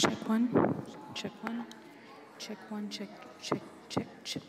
Check one, check one, check one, check, check, check, check.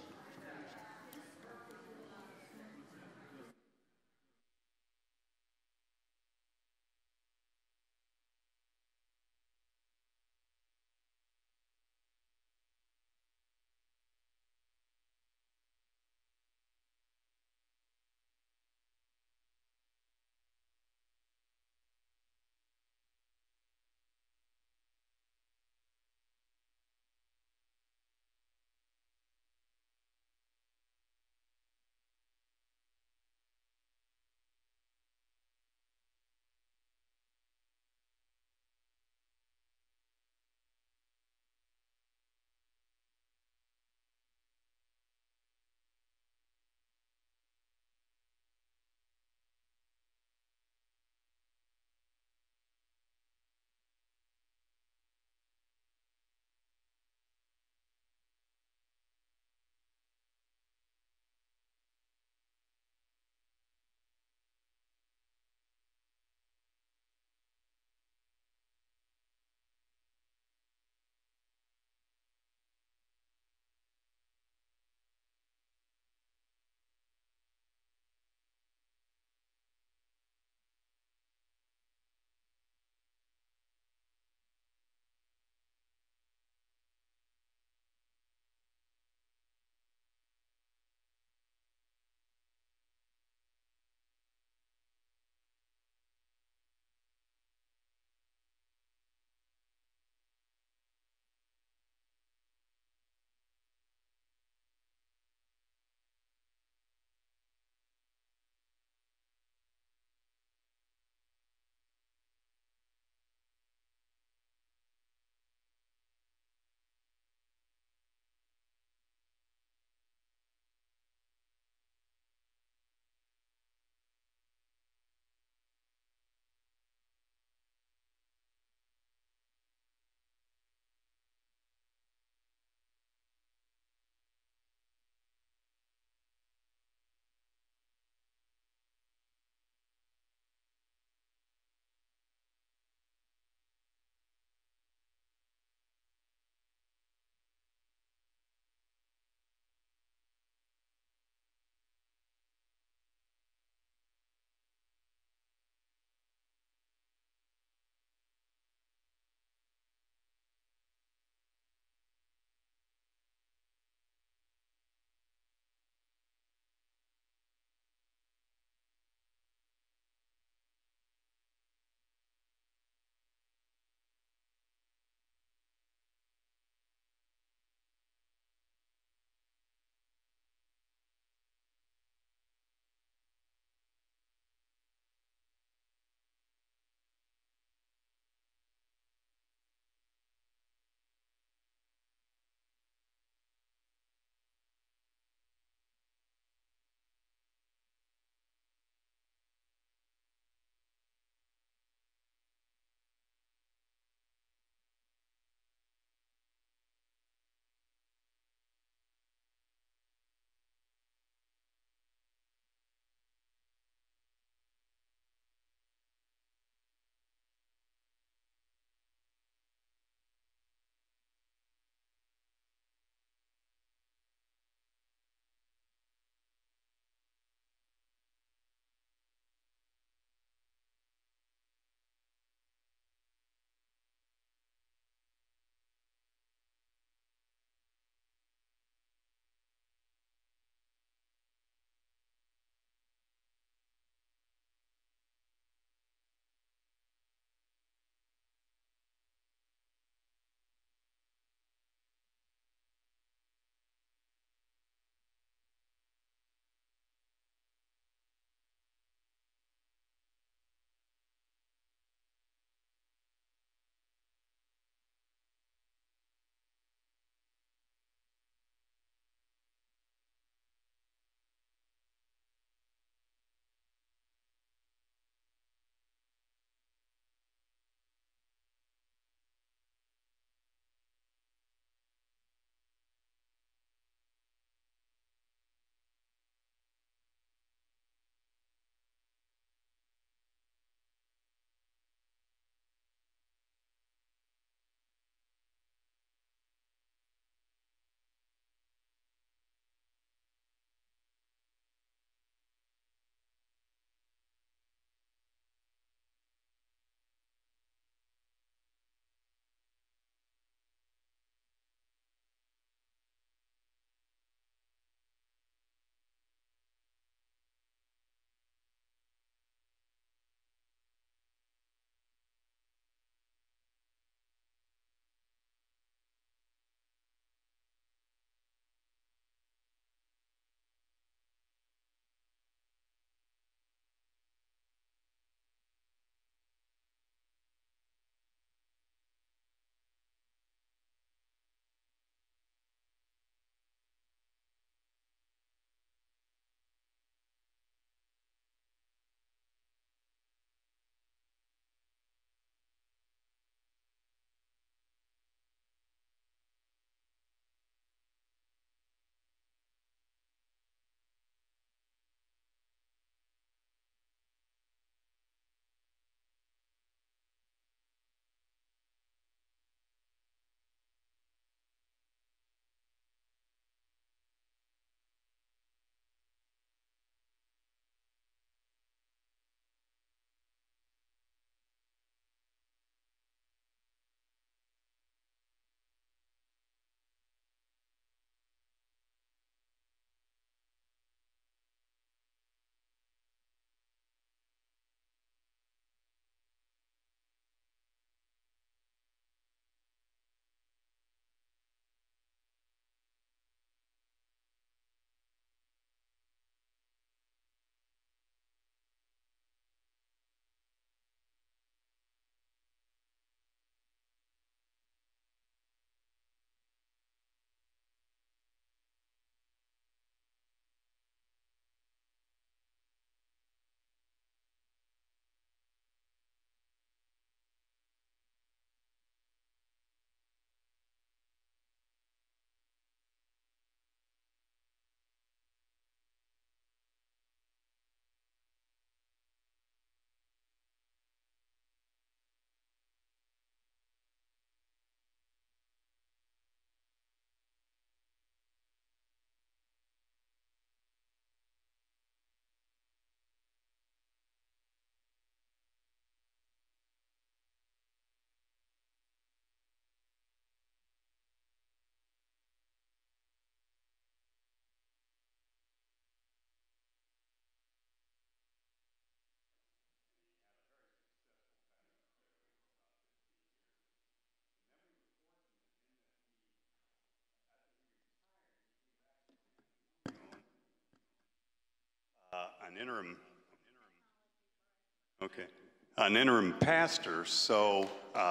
an interim pastor, so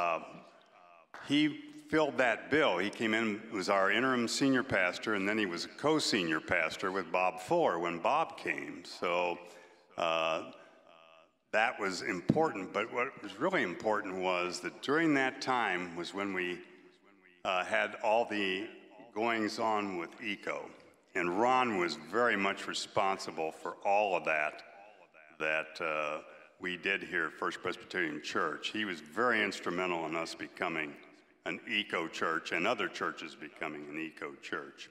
he filled that bill. He came in, was our interim senior pastor, and then he was a co-senior pastor with Bob Fuller when Bob came. So that was important, but what was really important was that during that time was when we had all the goings on with ECO. And Ron was very much responsible for all of that we did here at First Presbyterian Church. He was very instrumental in us becoming an ECO church and other churches becoming an ECO church.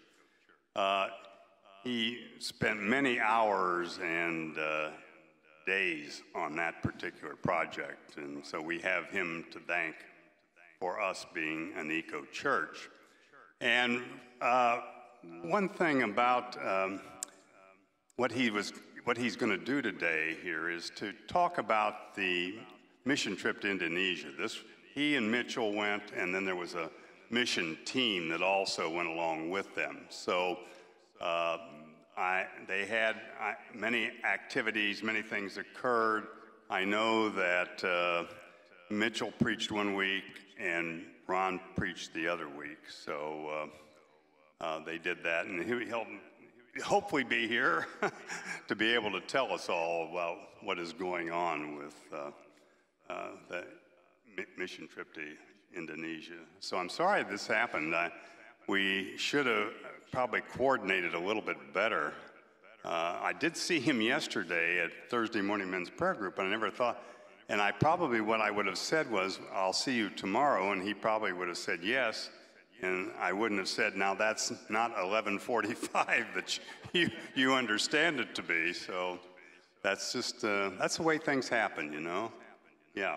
He spent many hours and days on that particular project, and so we have him to thank for us being an ECO church. And one thing about what he's going to do today here is to talk about the mission trip to Indonesia. He and Mitchell went, and then there was a mission team that also went along with them. So they had many activities, many things occurred. I know that Mitchell preached one week and Ron preached the other week. So they did that, and he'll hopefully be here to be able to tell us all about what is going on with the mission trip to Indonesia. So I'm sorry this happened. We should have probably coordinated a little bit better. I did see him yesterday at Thursday morning men's prayer group, and I never thought, and what I would have said was, I'll see you tomorrow, and he probably would have said yes. And I wouldn't have said, now that's not 11:45 that you understand it to be. So that's just, that's the way things happen, you know? Yeah.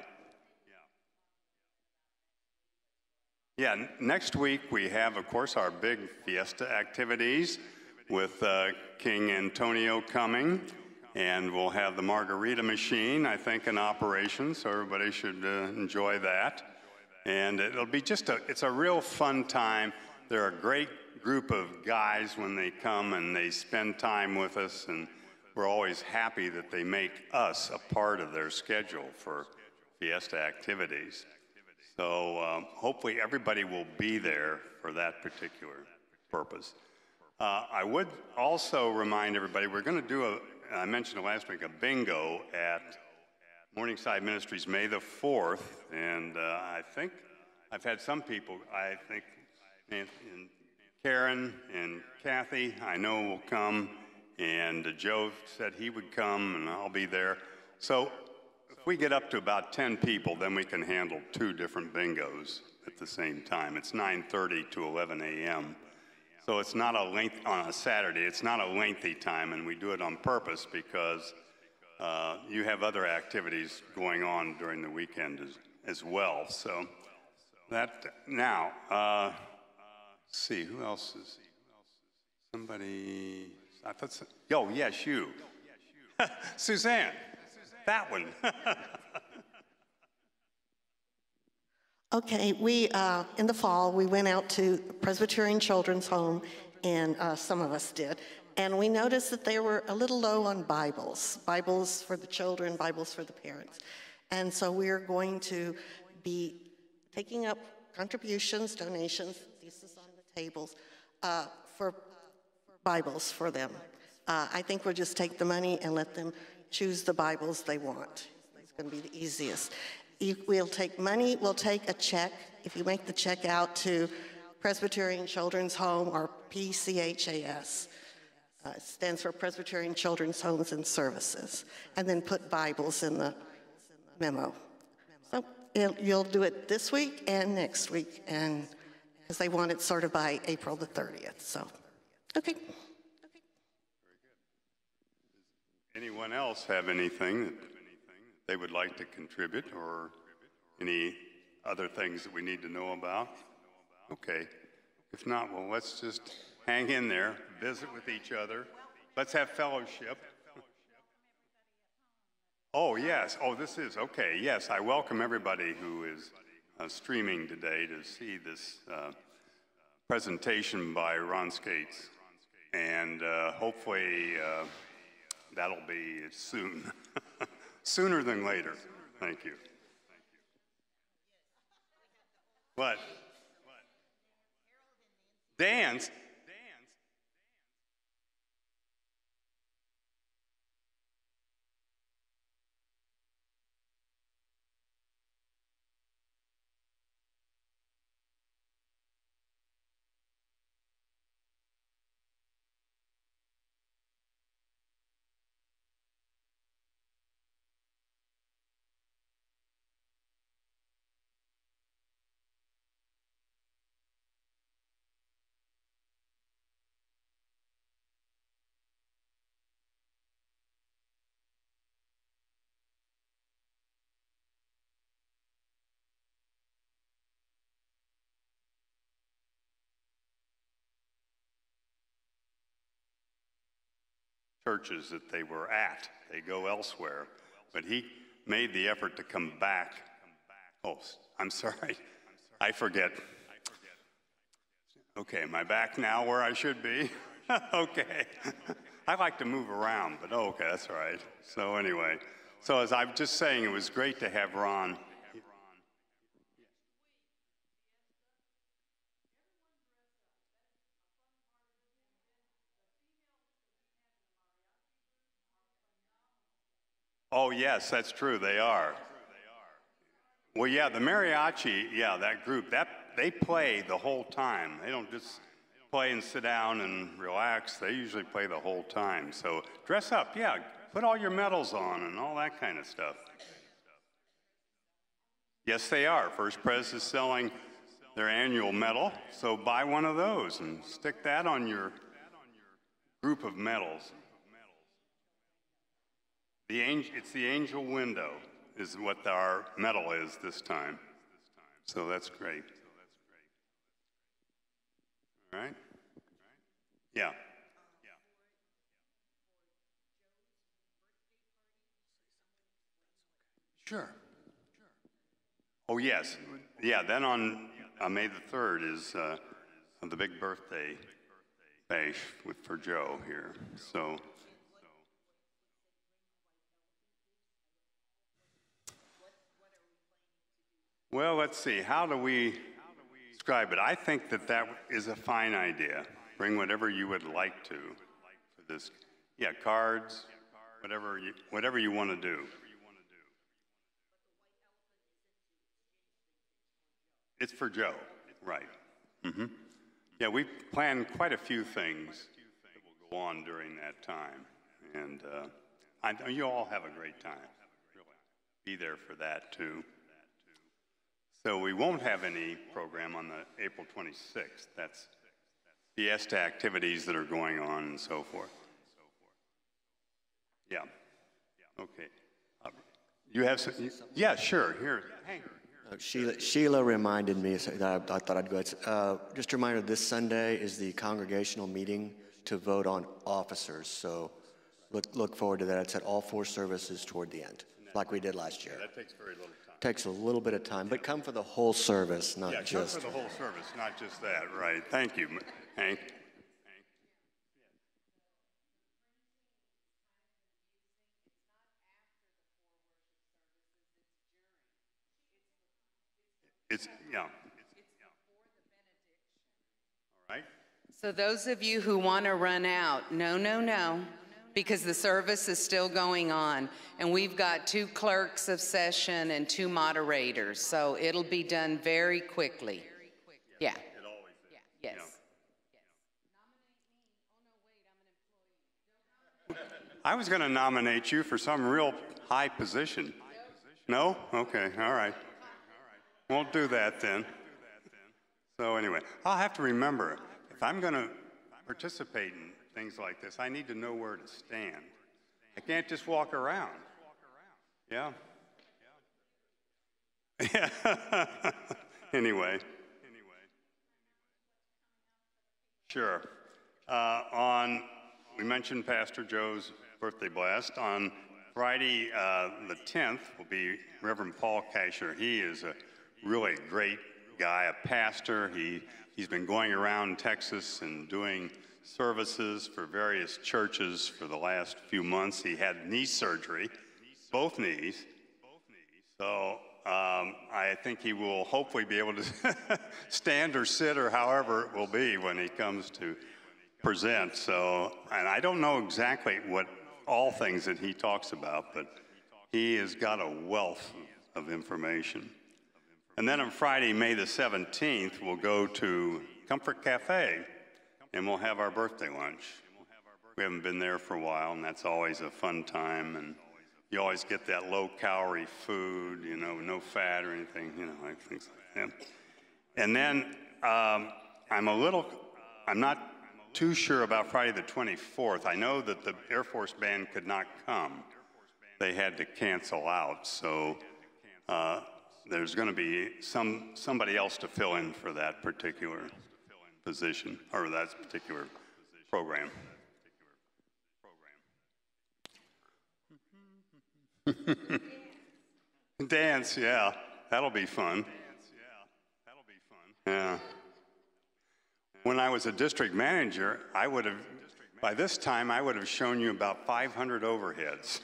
Yeah, next week we have, of course, our big fiesta activities with King Antonio coming. And we'll have the margarita machine, I think, in operation, so everybody should enjoy that. And it'll be it's a real fun time. They're a great group of guys when they come and they spend time with us, and we're always happy that they make us a part of their schedule for fiesta activities. So hopefully everybody will be there for that particular purpose. I would also remind everybody, we're going to do I mentioned it last week, a bingo at Morningside Ministries May the 4th, and I think I've had some people, I think and Karen and Kathy, I know will come, and Joe said he would come, and I'll be there. So if we get up to about 10 people, then we can handle 2 different bingos at the same time. It's 9:30 to 11 a.m. So it's not on a Saturday, it's not a lengthy time, and we do it on purpose because you have other activities going on during the weekend as well. So now, let's see, who else is, somebody, I thought, oh, yes, you. Suzanne, that one. Okay, we, in the fall, we went out to Presbyterian Children's Home, and some of us did, and we noticed that they were a little low on Bibles for the children, Bibles for the parents. And so we're going to be taking up contributions, donations, this is on the tables, for Bibles for them. I think we'll just take the money and let them choose the Bibles they want. It's going to be the easiest. We'll take money, we'll take a check. If you make the check out to Presbyterian Children's Home, or PCHAS, it stands for Presbyterian Children's Homes and Services, and then put Bibles in the memo. So you'll do it this week and next week, and because they want it sort of by April the 30th. So, okay. Anyone else have anything that they would like to contribute, or any other things that we need to know about? Okay. If not, well, let's just hang in there, visit with each other. Let's have fellowship. Oh, yes. Oh, this is, okay. Yes, I welcome everybody who is streaming today to see this presentation by Ron Skates. And hopefully that'll be soon. Sooner than later. Thank you. What? Dance? Churches that they were at. They go elsewhere. But he made the effort to come back. Oh, I'm sorry. I forget. Okay, am I back now where I should be? Okay. I like to move around, but okay, that's all right. So anyway, so as I'm just saying, it was great to have Ron. Oh, yes, that's true, they are. Well, yeah, the mariachi, yeah, that group, they play the whole time. They don't just play and sit down and relax. They usually play the whole time. So dress up, yeah, put all your medals on and all that kind of stuff. Yes, they are. First Pres is selling their annual medal, so buy one of those and stick that on your group of medals. It's the angel window is what our medal is this time. So that's great. All right? Yeah. Sure. Oh, yes. Yeah, then on May the 3rd is the big birthday bash for Joe here. So. Well, let's see. How do we describe it? I think that is a fine idea. Bring whatever you would like to for this. Yeah, cards, whatever you want to do. It's for Joe, right? Mm-hmm. Yeah, we planned quite a few things that will go on during that time, and I know you all have a great time. Really, be there for that too. So we won't have any program on the April 26th. That's fiesta activities that are going on and so forth. Yeah. Okay. You have some? Yeah, sure. Here. Hang. Sheila reminded me that I thought I'd go ahead. Just a reminder, this Sunday is the congregational meeting to vote on officers. So look forward to that. It's at all 4 services toward the end, like we did last year. That takes very little time. Takes a little bit of time, but come for the whole service, not just. Yeah, come for the whole service, not just that. Right. Thank you, Hank. Yeah. All right. So those of you who want to run out, no, because the service is still going on. And we've got 2 clerks of session and 2 moderators. So it'll be done very quickly. Yeah. It always is. Yes. I was going to nominate you for some real high position. No? Okay. All right. Won't do that then. So anyway, I'll have to remember, if I'm going to participate in things like this, I need to know where to stand. I can't just walk around. Yeah? Yeah. Anyway. Sure. We mentioned Pastor Joe's birthday blast. On Friday the 10th will be Reverend Paul Kasher. He is a really great guy, a pastor. He's been going around Texas and doing services for various churches for the last few months. He had knee surgery, both knees. So I think he will hopefully be able to stand or sit or however it will be when he comes to present. So, and I don't know exactly what all things that he talks about, but he has got a wealth of information. And then on Friday, May the 17th, we'll go to Comfort Cafe, and we'll have our birthday lunch. We haven't been there for a while, and that's always a fun time. And you always get that low-calorie food, you know, no fat or anything, you know, like things like that. And then I'm not too sure about Friday the 24th. I know that the Air Force Band could not come. They had to cancel out, so there's going to be somebody else to fill in for that particular position, or that particular program. Dance, yeah, that'll be fun. Yeah. When I was a district manager, by this time, I would have shown you about 500 overheads.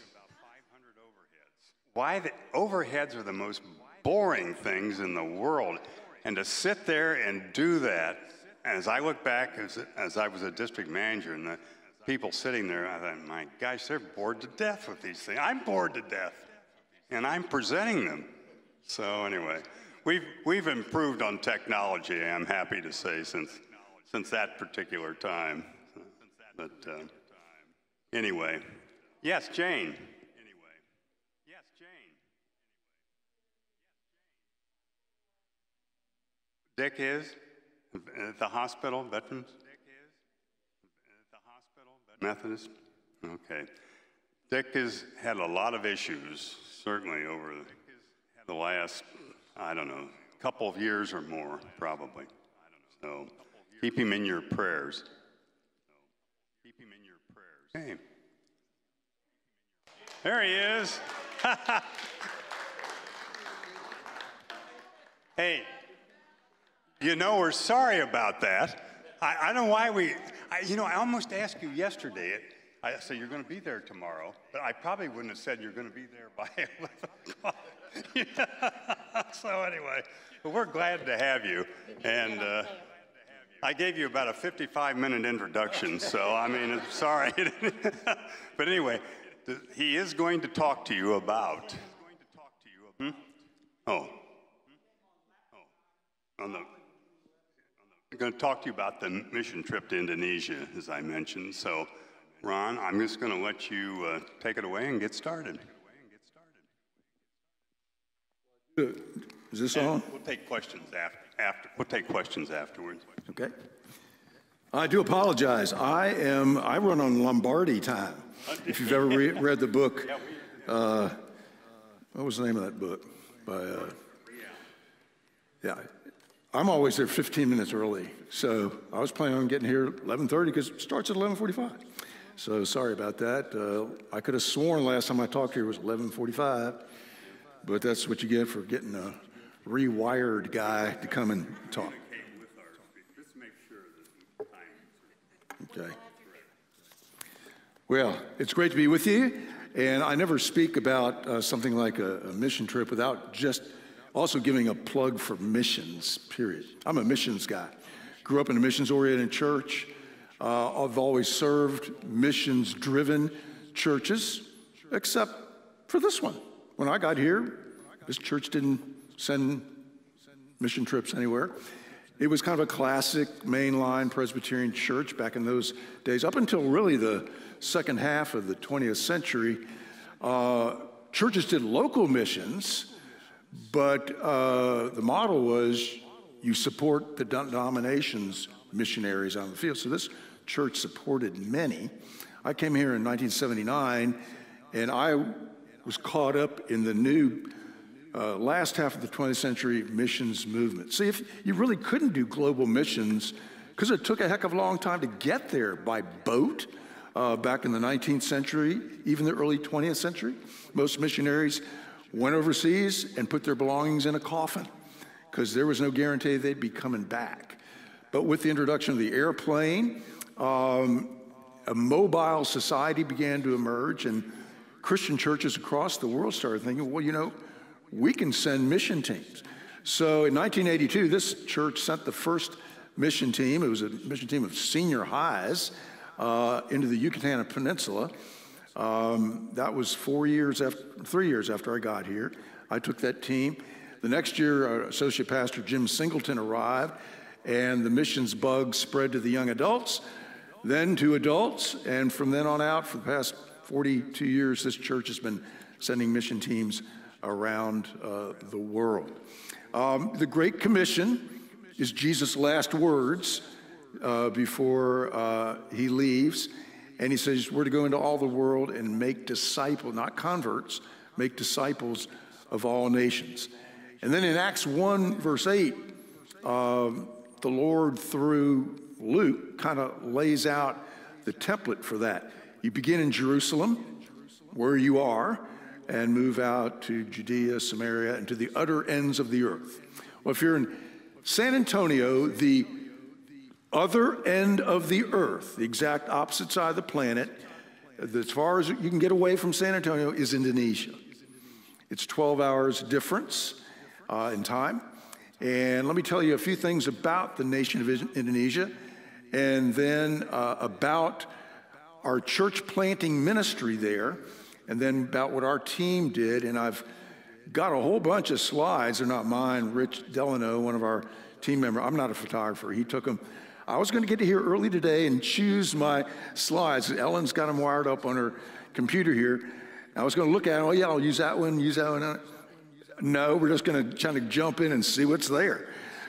Why the overheads are the most boring things in the world, and to sit there and do that, as I look back as I was a district manager and the people sitting there, I thought, my gosh, they're bored to death with these things. I'm bored to death, and I'm presenting them. So anyway, we've improved on technology, I'm happy to say, since that particular time. But anyway, yes, Jane. Dick is at the hospital, Veterans? Methodist? Okay. Dick has had a lot of issues, certainly over the last, I don't know, couple of years or more, probably. So keep him in your prayers. Okay. There he is. Hey. You know, we're sorry about that. I don't know why I almost asked you yesterday. I said, you're going to be there tomorrow, but I probably wouldn't have said you're going to be there by 11 o'clock. So anyway, but we're glad to have you. And I gave you about a 55-minute introduction, so I mean, sorry. But anyway, he is going to talk to you about. I'm going to talk to you about the mission trip to Indonesia, as I mentioned. So, Ron, I'm just going to let you take it away and get started. Is this on? We'll take questions after. We'll take questions afterwards. Okay. I do apologize. I run on Lombardi time. If you've ever read the book, what was the name of that book? Yeah. I'm always there 15 minutes early, so I was planning on getting here at 11:30 because it starts at 11:45. So sorry about that. I could have sworn last time I talked here was 11:45, but that's what you get for getting a rewired guy to come and talk. Okay. Well, it's great to be with you, and I never speak about something like a mission trip without just also giving a plug for missions, period. I'm a missions guy. Grew up in a missions-oriented church. I've always served missions-driven churches, except for this one. When I got here, this church didn't send mission trips anywhere. It was kind of a classic mainline Presbyterian church back in those days. Up until really the second half of the 20th century, churches did local missions, but the model was you support the denomination's missionaries on the field. So this church supported many. I came here in 1979, and I was caught up in the new last half of the 20th century missions movement. See, if you really couldn't do global missions, because it took a heck of a long time to get there by boat back in the 19th century, even the early 20th century. Most missionaries went overseas and put their belongings in a coffin because there was no guarantee they'd be coming back. But with the introduction of the airplane, a mobile society began to emerge, and Christian churches across the world started thinking, well, you know, we can send mission teams. So in 1982, this church sent the first mission team. It was a mission team of senior highs into the Yucatan Peninsula. That was 3 years after I got here. I took that team. The next year, our associate pastor Jim Singleton arrived, and the missions bug spread to the young adults, then to adults, and from then on out, for the past 42 years, this church has been sending mission teams around the world. The Great Commission is Jesus' last words before he leaves, and he says we're to go into all the world and make disciples, not converts, make disciples of all nations. And then in Acts 1, verse 8, the Lord, through Luke, kind of lays out the template for that. You begin in Jerusalem, where you are, and move out to Judea, Samaria, and to the utter ends of the earth. Well, if you're in San Antonio, the other end of the earth, the exact opposite side of the planet, as far as you can get away from San Antonio, is Indonesia. It's 12 hours difference in time. And let me tell you a few things about the nation of Indonesia, and then about our church planting ministry there, and then about what our team did. And I've got a whole bunch of slides. They're not mine. Rich Delano, one of our team members, I'm not a photographer. He took them. I was going to get here early today and choose my slides. Ellen's got them wired up on her computer here. I was going to look at them. Oh, yeah, I'll use that one, use that one. No, we're just going to try to jump in and see what's there.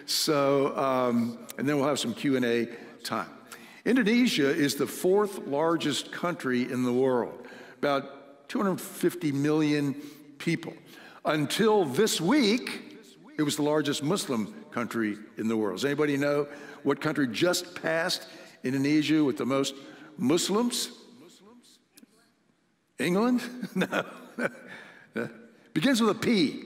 So, and then we'll have some Q&A time. Indonesia is the 4th largest country in the world, about 250 million people. Until this week, it was the largest Muslim country in the world. Does anybody know what country just passed Indonesia with the most Muslims? England? No. Begins with a P.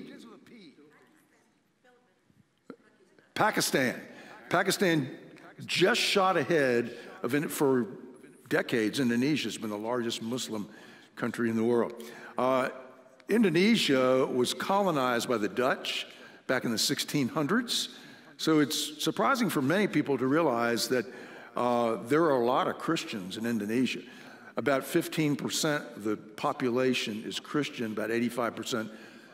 Pakistan. Pakistan just shot ahead of it for decades. Indonesia has been the largest Muslim country in the world. Indonesia was colonized by the Dutch back in the 1600s. So it's surprising for many people to realize that there are a lot of Christians in Indonesia. About 15% of the population is Christian, about 85%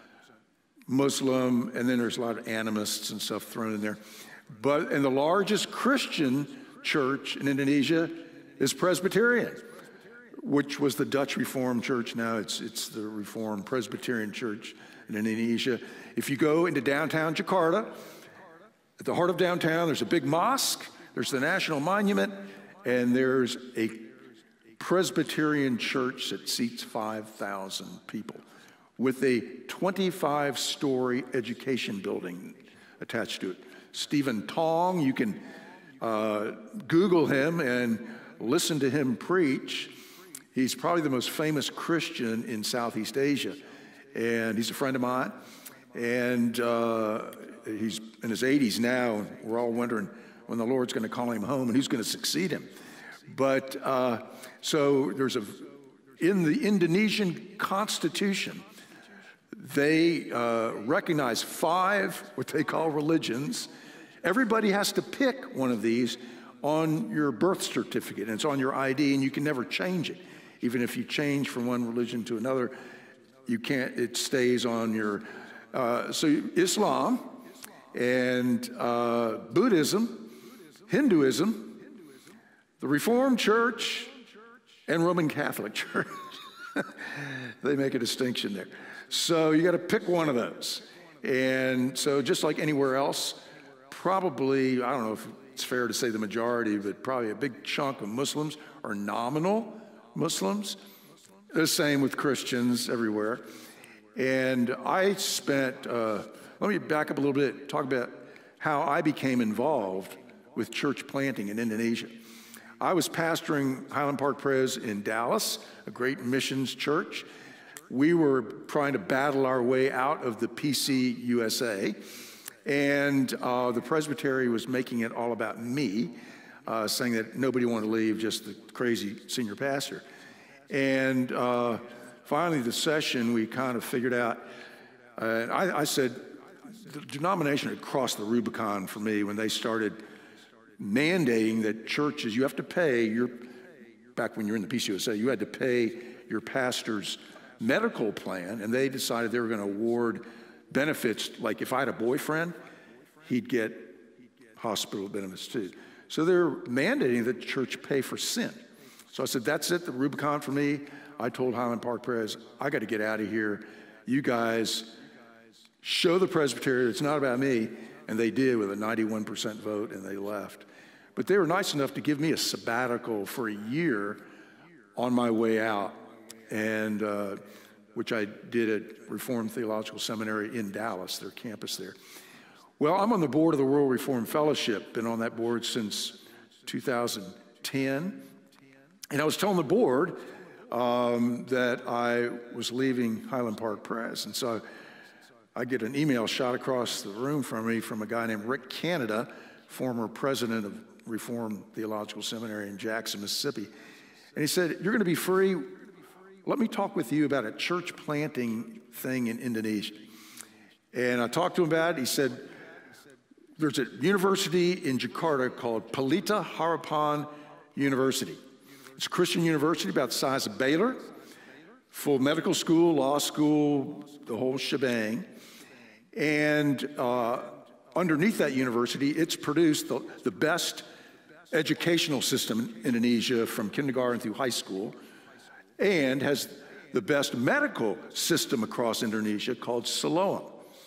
Muslim, and then there's a lot of animists and stuff thrown in there. And the largest Christian church in Indonesia is Presbyterian, which was the Dutch Reformed Church. Now it's the Reformed Presbyterian Church in Indonesia. If you go into downtown Jakarta, at the heart of downtown, there's a big mosque, there's the National Monument, and there's a Presbyterian church that seats 5,000 people with a 25-story education building attached to it. Stephen Tong, you can Google him and listen to him preach. He's probably the most famous Christian in Southeast Asia, and he's a friend of mine, and he's in his 80s now, and we're all wondering when the Lord's going to call him home and who's going to succeed him. But so there's in the Indonesian constitution, they recognize 5 what they call religions. Everybody has to pick one of these on your birth certificate, and it's on your ID, and you can never change it. Even if you change from one religion to another, you can't, it stays on your, so Islam and Buddhism, Hinduism, the Reformed Church, and Roman Catholic Church. They make a distinction there. So you got to pick one of those. And so just like anywhere else, probably, I don't know if it's fair to say the majority, but probably a big chunk of Muslims are nominal Muslims. The same with Christians everywhere. And I spent, let me back up a little bit, talk about how I became involved with church planting in Indonesia. I was pastoring Highland Park Pres in Dallas, a great missions church. We were trying to battle our way out of the PCUSA, and the presbytery was making it all about me. saying that nobody wanted to leave, just the crazy senior pastor. And finally, the session, we kind of figured out, I said, the denomination had crossed the Rubicon for me when they started mandating that churches, you have to pay back when you were in the PCUSA, you had to pay your pastor's medical plan, and they decided they were going to award benefits. Like if I had a boyfriend, he'd get hospital benefits too. So they're mandating that the church pay for sin. So I said, that's it, the Rubicon for me. I told Highland Park Pres, I got to get out of here. You guys show the Presbytery it's not about me. And they did with a 91% vote, and they left. But they were nice enough to give me a sabbatical for a year on my way out, and which I did at Reformed Theological Seminary in Dallas, their campus there. Well, I'm on the board of the World Reformed Fellowship, been on that board since 2010. And I was telling the board that I was leaving Highland Park Pres. And so I get an email shot across the room from me from a guy named Rick Canada, former president of Reformed Theological Seminary in Jackson, Mississippi. And he said, you're going to be free. Let me talk with you about a church planting thing in Indonesia. And I talked to him about it. He said, there's a university in Jakarta called Pelita Harapan University. It's a Christian university about the size of Baylor, full medical school, law school, the whole shebang. And underneath that university, it's produced the best educational system in Indonesia from kindergarten through high school, and has the best medical system across Indonesia called Siloam.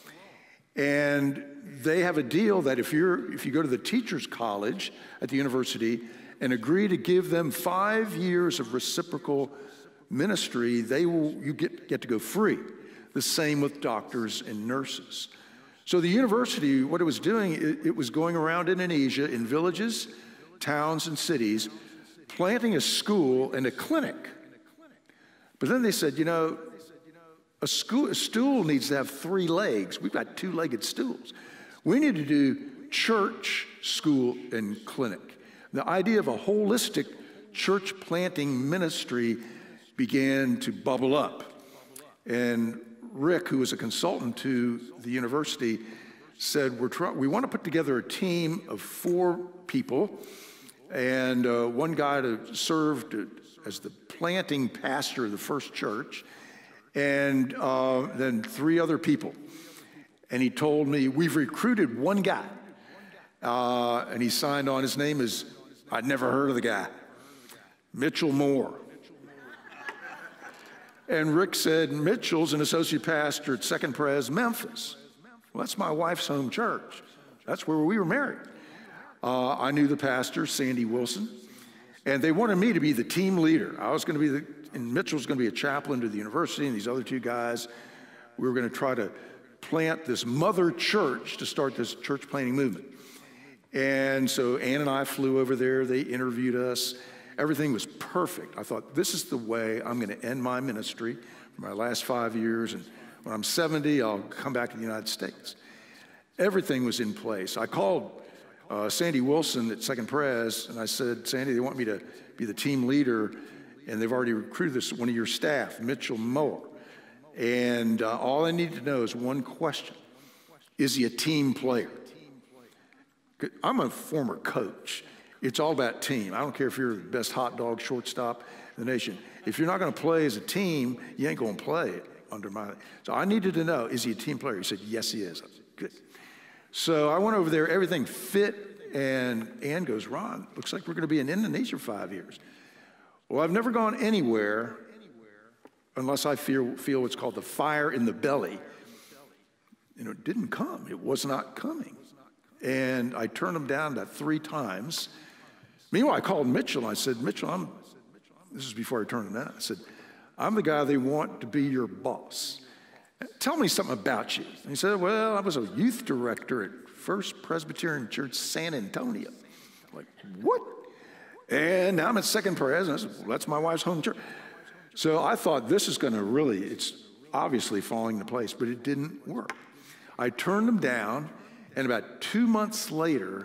And they have a deal that if you go to the teachers' college at the university and agree to give them 5 years of reciprocal ministry, you get to go free. The same with doctors and nurses. So the university, what it was doing, it was going around Indonesia in villages, towns, and cities, planting a school and a clinic. But then they said, you know, a stool needs to have 3 legs. We've got 2-legged stools. We need to do church, school, and clinic. The idea of a holistic church planting ministry began to bubble up. And Rick, who was a consultant to the university, said, we want to put together a team of 4 people, and one guy served as the planting pastor of the first church, and then 3 other people. And he told me, we've recruited one guy, and he signed on. His name is, I'd never heard of the guy, Mitchell Moore. And Rick said, Mitchell's an associate pastor at Second Pres, Memphis. Well, that's my wife's home church. That's where we were married. I knew the pastor, Sandy Wilson, and they wanted me to be the team leader. I was going to be and Mitchell was going to be a chaplain to the university, and these other 2 guys, we were going to try to plant this mother church to start this church planting movement. And so Ann and I flew over there. They interviewed us. Everything was perfect. I thought, this is the way I'm going to end my ministry for my last 5 years. And when I'm 70, I'll come back to the United States. Everything was in place. I called Sandy Wilson at Second Pres, and I said, Sandy, they want me to be the team leader, and they've already recruited one of your staff, Mitchell Moore. And all I need to know is one question. Is he a team player? I'm a former coach. It's all about team. I don't care if you're the best hot dog shortstop in the nation. If you're not going to play as a team, you ain't going to play it under my. So I needed to know, is he a team player? He said, yes, he is. I said, good. So I went over there. Everything fit. And Ann goes, Ron, looks like we're going to be in Indonesia for 5 years. Well, I've never gone anywhere unless I feel what's called the fire in the belly. You know, it didn't come. It was not coming. And I turned him down about 3 times. Meanwhile, I called Mitchell, and I said, Mitchell, this is before I turned him down. I said, I'm the guy they want to be your boss. Tell me something about you. And he said, well, I was a youth director at First Presbyterian Church, San Antonio. I'm like, what? And now I'm at Second Pres, and I said, well, that's my wife's home church. So I thought, this is going to really, it's obviously falling into place, but it didn't work. I turned him down, and about 2 months later,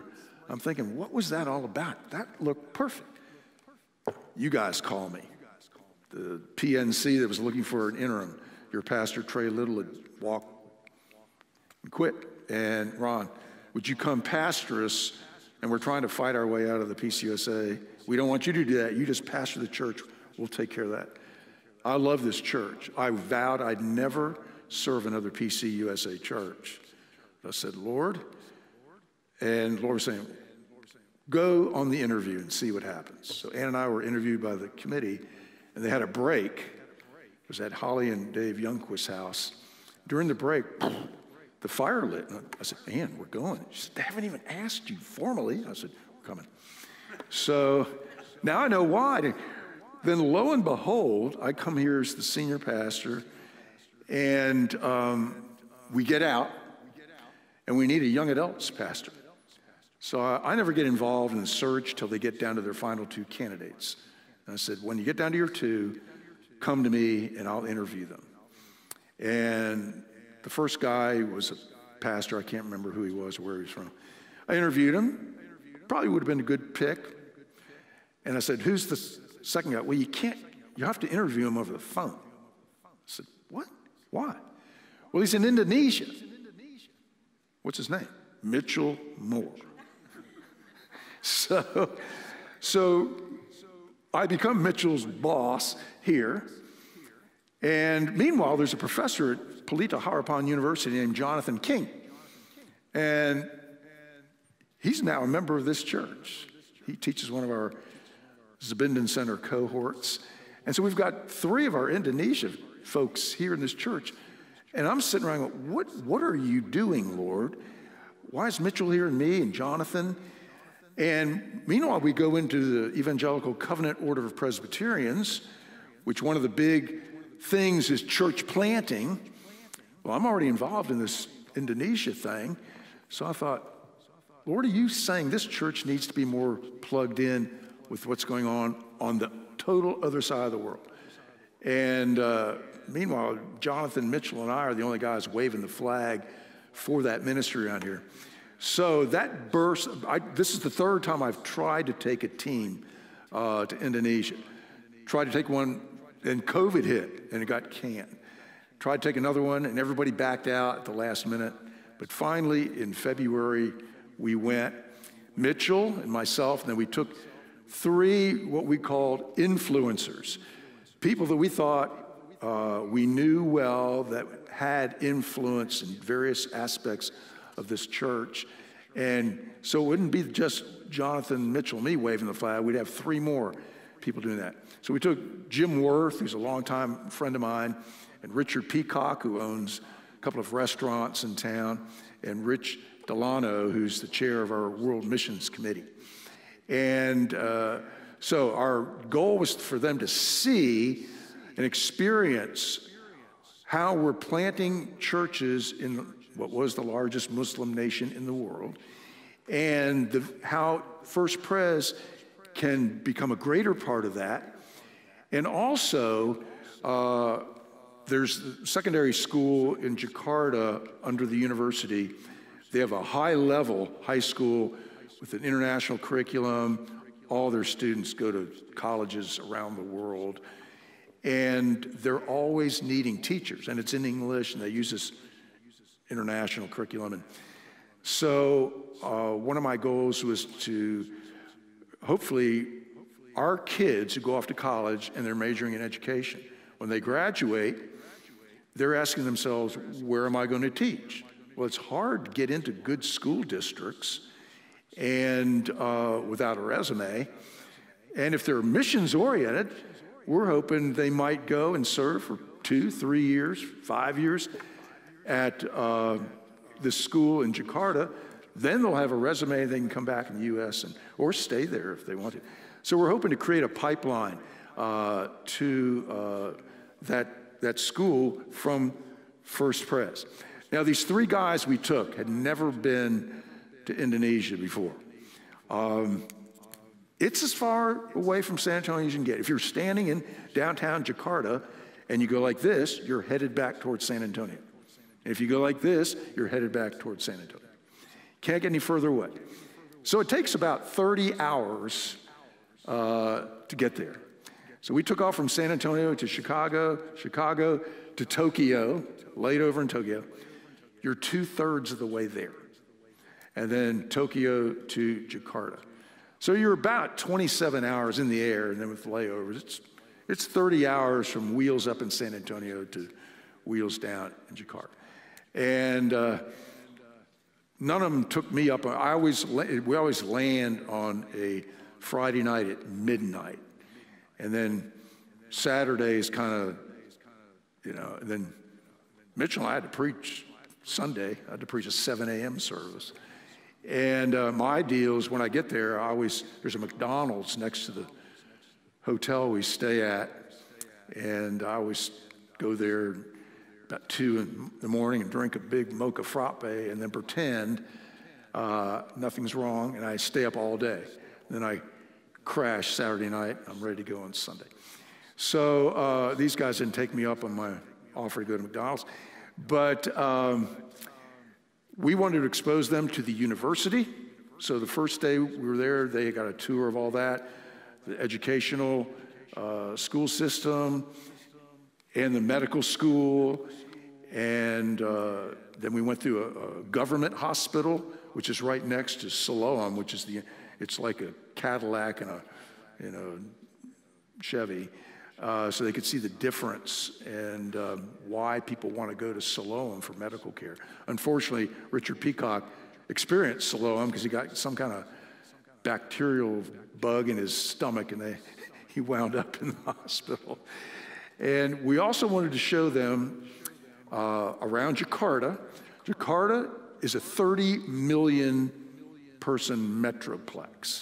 I'm thinking, what was that all about? That looked perfect. You guys call me. The PNC that was looking for an interim, your pastor, Trey Little, had walked and quit. And Ron, would you come pastor us? And we're trying to fight our way out of the PCUSA. We don't want you to do that. You just pastor the church. We'll take care of that. I love this church. I vowed I'd never serve another PCUSA church. I said, Lord, and the Lord was saying, go on the interview and see what happens. So Ann and I were interviewed by the committee, and they had a break. It was at Holly and Dave Youngquist's house. During the break, the fire lit. And I said, Ann, we're going. She said, they haven't even asked you formally. I said, we're coming. So now I know why. Then lo and behold, I come here as the senior pastor, and we get out, and we need a young adults pastor. So I never get involved in the search till they get down to their final 2 candidates. And I said, when you get down to your 2, come to me and I'll interview them. And the first guy was a pastor. I can't remember who he was or where he was from. I interviewed him. Probably would have been a good pick. And I said, who's the second guy? Well, you have to interview him over the phone. I said, what? Why? Well, he's in Indonesia. What's his name? Mitchell Moore. So I become Mitchell's boss here. And meanwhile, there's a professor at Pelita Harapan University named Jonathan King. And he's now a member of this church. He teaches one of our Zabindan Center cohorts. And so we've got 3 of our Indonesia folks here in this church. And I'm sitting around going, what are you doing, Lord? Why is Mitchell here and me and Jonathan? And meanwhile, we go into the Evangelical Covenant Order of Presbyterians, which one of the big things is church planting. Well, I'm already involved in this Indonesia thing. So I thought, Lord, are you saying this church needs to be more plugged in with what's going on the total other side of the world? And meanwhile, Jonathan Mitchell and I are the only guys waving the flag for that ministry around here. So that burst, this is the 3rd time I've tried to take a team to Indonesia. Tried to take one, and COVID hit, and it got canned. Tried to take another one, and everybody backed out at the last minute. But finally, in February, we went, Mitchell and myself, and then we took 3 what we called influencers, people that we thought we knew well that had influence in various aspects of this church. And so it wouldn't be just Jonathan Mitchell and me waving the flag. We'd have 3 more people doing that. So we took Jim Worth, who's a longtime friend of mine, and Richard Peacock, who owns a couple of restaurants in town, and Rich Delano, who's the chair of our World Missions Committee. And so our goal was for them to see and experience how we're planting churches in what was the largest Muslim nation in the world, and how First Pres can become a greater part of that. And also, there's a secondary school in Jakarta under the university. They have a high-level high school with an international curriculum. All their students go to colleges around the world. And they're always needing teachers, and it's in English, and they use this international curriculum. And so one of my goals was to hopefully our kids who go off to college and they're majoring in education, when they graduate, they're asking themselves, where am I going to teach? Well, it's hard to get into good school districts and without a resume. And if they're missions oriented, we're hoping they might go and serve for 2, 3 years, 5 years at this school in Jakarta. Then they'll have a resume, they can come back in the U.S. or stay there if they want to. So we're hoping to create a pipeline to that school from First Pres. Now, these 3 guys we took had never been to Indonesia before. It's as far away from San Antonio as you can get. If you're standing in downtown Jakarta and you go like this, you're headed back towards San Antonio. And if you go like this, you're headed back towards San Antonio. Can't get any further away. So it takes about 30 hours to get there. So we took off from San Antonio to Chicago, Chicago to Tokyo, laid over in Tokyo. You're 2/3 of the way there. And then Tokyo to Jakarta. So you're about 27 hours in the air, and then with layovers, it's 30 hours from wheels up in San Antonio to wheels down in Jakarta. And none of them took me up. We always land on a Friday night at midnight. And then Saturdays kind of, and then Mitchell and I had to preach Sunday. I had to preach a 7 a.m. service. And my deal is when I get there, there's a McDonald's next to the hotel we stay at. And I always go there about 2 in the morning and drink a big mocha frappe and then pretend nothing's wrong, and I stay up all day. Then I crash Saturday night. I'm ready to go on Sunday. So these guys didn't take me up on my offer to go to McDonald's. But we wanted to expose them to the university. So the first day we were there, they got a tour of all that, the educational school system and the medical school. And then we went through a government hospital, which is right next to Siloam, which is it's like a Cadillac and a Chevy. So they could see the difference and why people want to go to Siloam for medical care. Unfortunately, Richard Peacock experienced Siloam because he got some kind of bacterial bug in his stomach, and he wound up in the hospital. And we also wanted to show them around Jakarta. Jakarta is a 30 million person metroplex.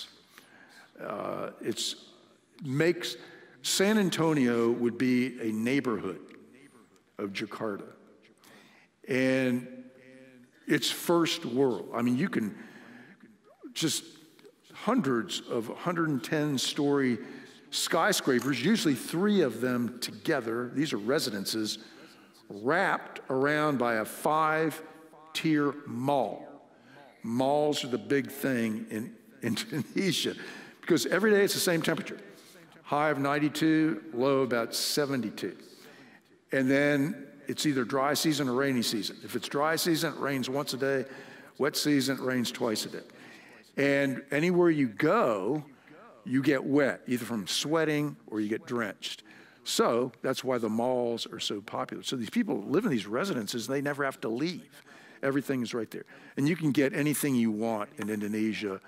San Antonio would be a neighborhood of Jakarta. And it's first world. I mean, you can just hundreds of 110-story skyscrapers, usually 3 of them together. These are residences wrapped around by a 5-tier mall. Malls are the big thing in Indonesia because every day it's the same temperature. High of 92, low about 72. And then it's either dry season or rainy season. If it's dry season, it rains once a day. Wet season, it rains twice a day. And anywhere you go, you get wet, either from sweating or you get drenched. So that's why the malls are so popular. So these people live in these residences, and they never have to leave. Everything is right there. And you can get anything you want in Indonesia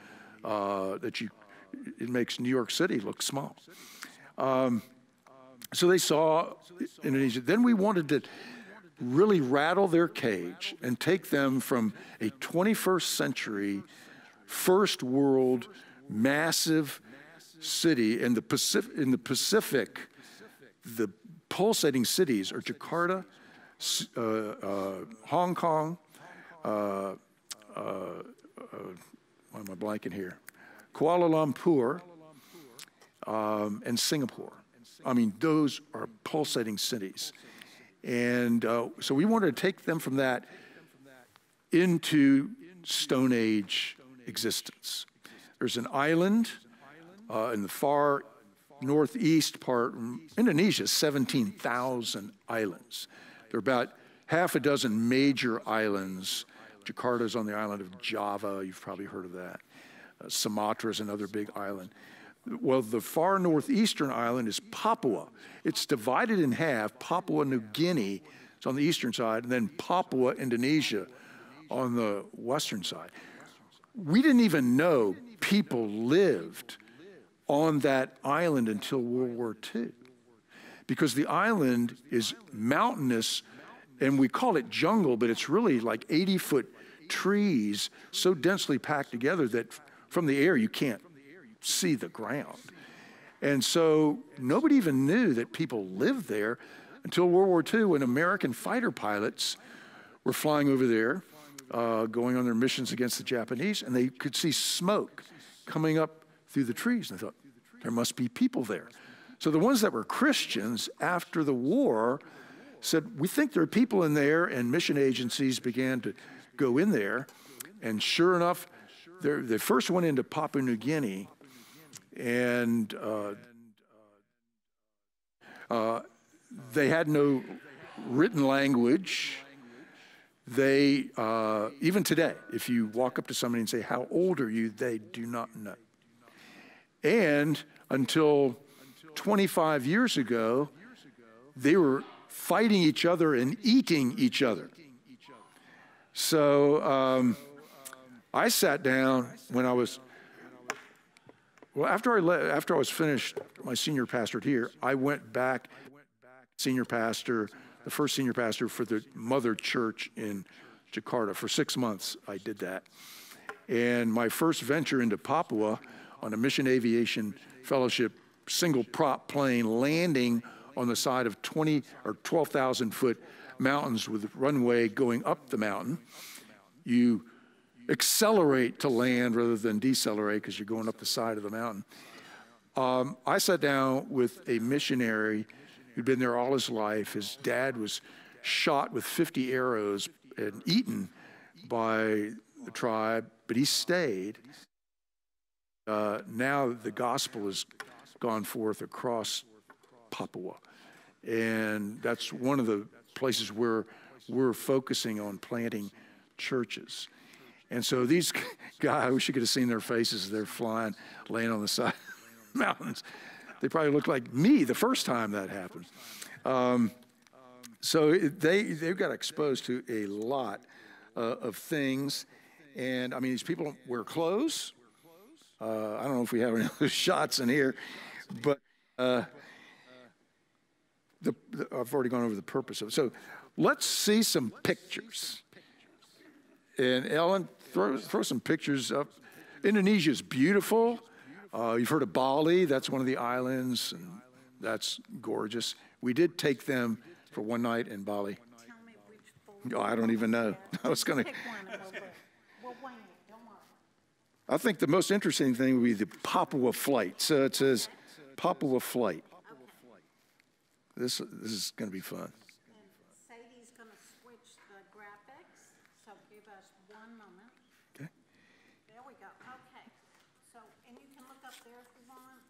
it makes New York City look small. So they saw Indonesia. Then we wanted to really rattle their cage and take them from a 21st century, first world, massive city in the Pacific. The pulsating cities are Jakarta, Hong Kong, why am I blanking here? Kuala Lumpur, and Singapore. I mean, those are pulsating cities. And so we wanted to take them from that into Stone Age existence. There's an island in the far northeast part. Indonesia is 17,000 islands. There are about half a dozen major islands. Jakarta's on the island of Java. You've probably heard of that. Sumatra is another big island. Well, the far northeastern island is Papua. It's divided in half. Papua New Guinea is on the eastern side, and then Papua, Indonesia on the western side. We didn't even know people lived on that island until World War II, because the island is mountainous, and we call it jungle, but it's really like 80-foot trees so densely packed together that from the air you can't see the ground. And so nobody even knew that people lived there until World War II, when American fighter pilots were flying over there, going on their missions against the Japanese, and they could see smoke coming up through the trees. And they thought, there must be people there. So the ones that were Christians after the war said, we think there are people in there, and mission agencies began to go in there. And sure enough, They first went into Papua New Guinea, and they had no written language. They, even today, if you walk up to somebody and say, "How old are you?" they do not know. And until 25 years ago, they were fighting each other and eating each other. So I sat down when I was, after I was finished my senior pastorate here, I went back, senior pastor, the first senior pastor for the mother church in Jakarta. For 6 months, I did that. And my first venture into Papua on a Mission Aviation Fellowship single prop plane landing on the side of 20 or 12,000 foot mountains with runway going up the mountain. You accelerate to land rather than decelerate because you're going up the side of the mountain. I sat down with a missionary who'd been there all his life. His dad was shot with 50 arrows and eaten by the tribe, but he stayed. Now the gospel has gone forth across Papua. And that's one of the places where we're focusing on planting churches. And so these guys, I wish you could have seen their faces as they're flying, laying on the side of the mountains. They probably looked like me the first time that happened. So they've got exposed to a lot of things. And I mean, these people wear clothes. I don't know if we have any other shots in here, but I've already gone over the purpose of it. So let's see some pictures. And Ellen, throw some pictures up. Indonesia is beautiful. You've heard of Bali. That's one of the islands, and that's gorgeous. We did take them for one night in Bali. Tell me which Oh, I don't even know. I was going to. Pick one and we'll wing it. Don't worry. I think the most interesting thing would be the Papua flight. So it says Papua flight. This is going to be fun. And Sadie's going to switch the graphics, so give us 1 moment. Okay. There we go. Okay. So, and you can look up there if you want.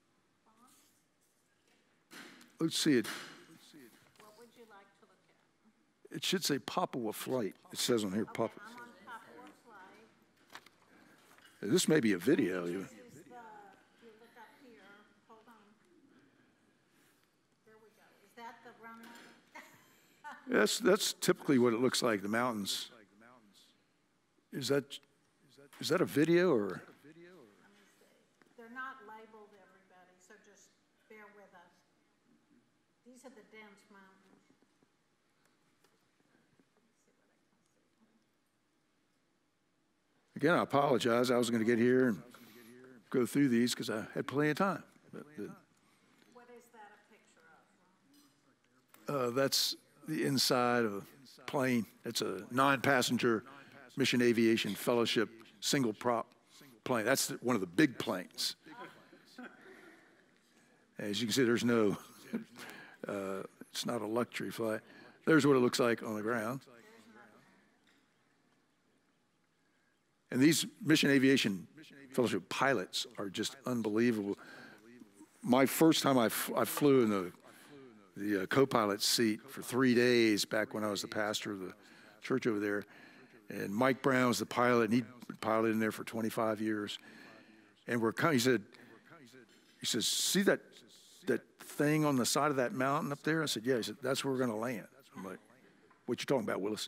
Let's see it. What would you like to look at? It should say Papua flight. It says on here Papua. I'm on Papua flight. This may be a video. This is the, if you look up here, hold on. There we go. Is that the runway? That's typically what it looks like. The mountains. Is that a video or? They're not labeled, everybody, so just bear with us. These are the dense mountains. Again, I apologize. I was going to get here and go through these because I had plenty of time. What is that a picture of? That's the inside of a plane. It's a 9-passenger Mission Aviation Fellowship single prop plane. That's one of the big planes. As you can see, there's no, it's not a luxury flight. There's what it looks like on the ground. And these Mission Aviation Fellowship pilots are just unbelievable. My first time I flew in the co-pilot seat for 3 days back when I was the pastor of the church over there. And Mike Brown was the pilot, and he'd piloted in there for 25 years. And he says, see that thing on the side of that mountain up there? I said, yeah. He said, that's where we're going to land. I'm like, what you talking about, Willis?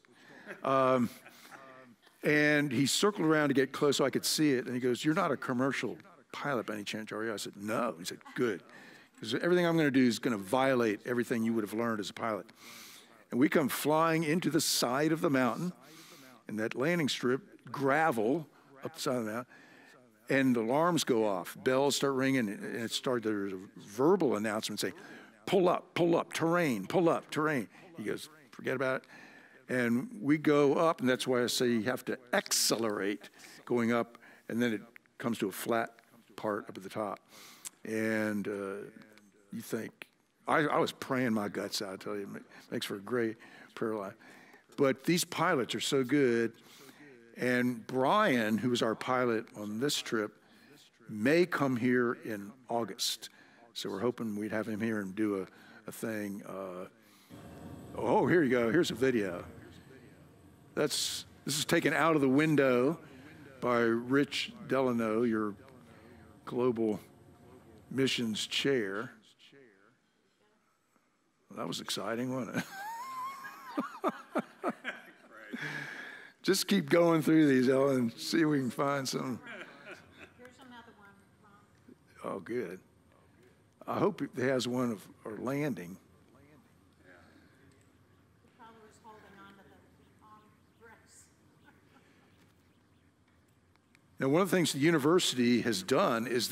And he circled around to get close so I could see it. And he goes, you're not a commercial pilot by any chance, are you? I said, no. He said, good. Because everything I'm going to do is going to violate everything you would have learned as a pilot. And we come flying into the side of the mountain, and that landing strip, gravel up the side of the mountain, and the alarms go off. Bells start ringing, and there's a verbal announcement saying, pull up, terrain, pull up, terrain. He goes, forget about it. And we go up, and that's why I say you have to accelerate going up, and then it comes to a flat part up at the top. And you think, I was praying my guts out, I tell you. It makes for a great prayer life. But these pilots are so good. And Brian, who was our pilot on this trip, may come here in August. So we're hoping we'd have him here and do a thing. Oh, here you go. Here's a video. This is taken out of the window by Rich Delano, your global missions chair. Well, that was exciting, wasn't it? Just keep going through these, Ellen, see if we can find some. Here's another one, Ron. Oh, good. I hope it has one of our landing. He probably was holding on to the armrest. Now, one of the things the university has done is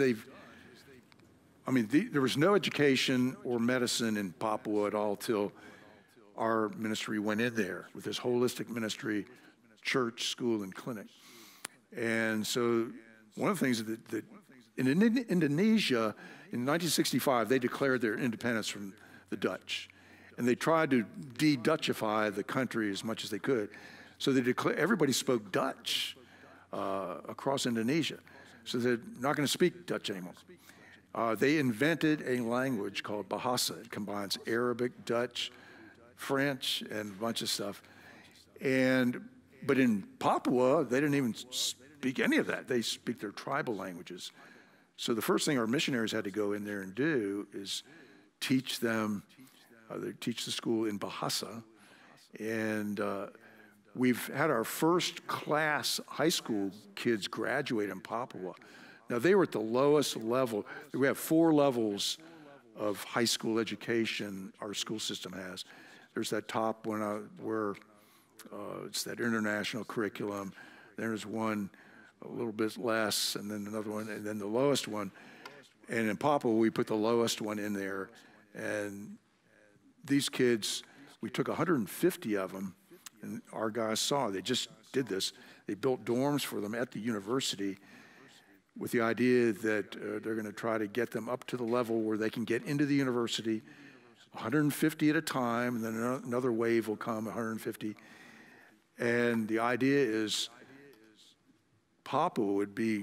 there was no education or medicine in Papua at all till our ministry went in there with this holistic ministry, church, school, and clinic. And so one of the things that in Indonesia, in 1965, they declared their independence from the Dutch. And they tried to de-Dutchify the country as much as they could. So they declared, everybody spoke Dutch across Indonesia. So they're not going to speak Dutch anymore. They invented a language called Bahasa. It combines Arabic, Dutch, French, and a bunch of stuff. But in Papua, they didn't even speak any of that. They speak their tribal languages. So the first thing our missionaries had to go in there and do is teach them, they teach the school in Bahasa. And we've had our first class high school kids graduate in Papua. Now, they were at the lowest level. We have 4 levels of high school education our school system has. There's that top one where it's that international curriculum. There's one a little bit less, and then another one, and then the lowest one. And in Papua, we put the lowest one in there. And these kids, we took 150 of them, and our guys they just did this. They built dorms for them at the university with the idea that they're going to try to get them up to the level where they can get into the university, 150 at a time, and then another wave will come, 150. And the idea is Papua would be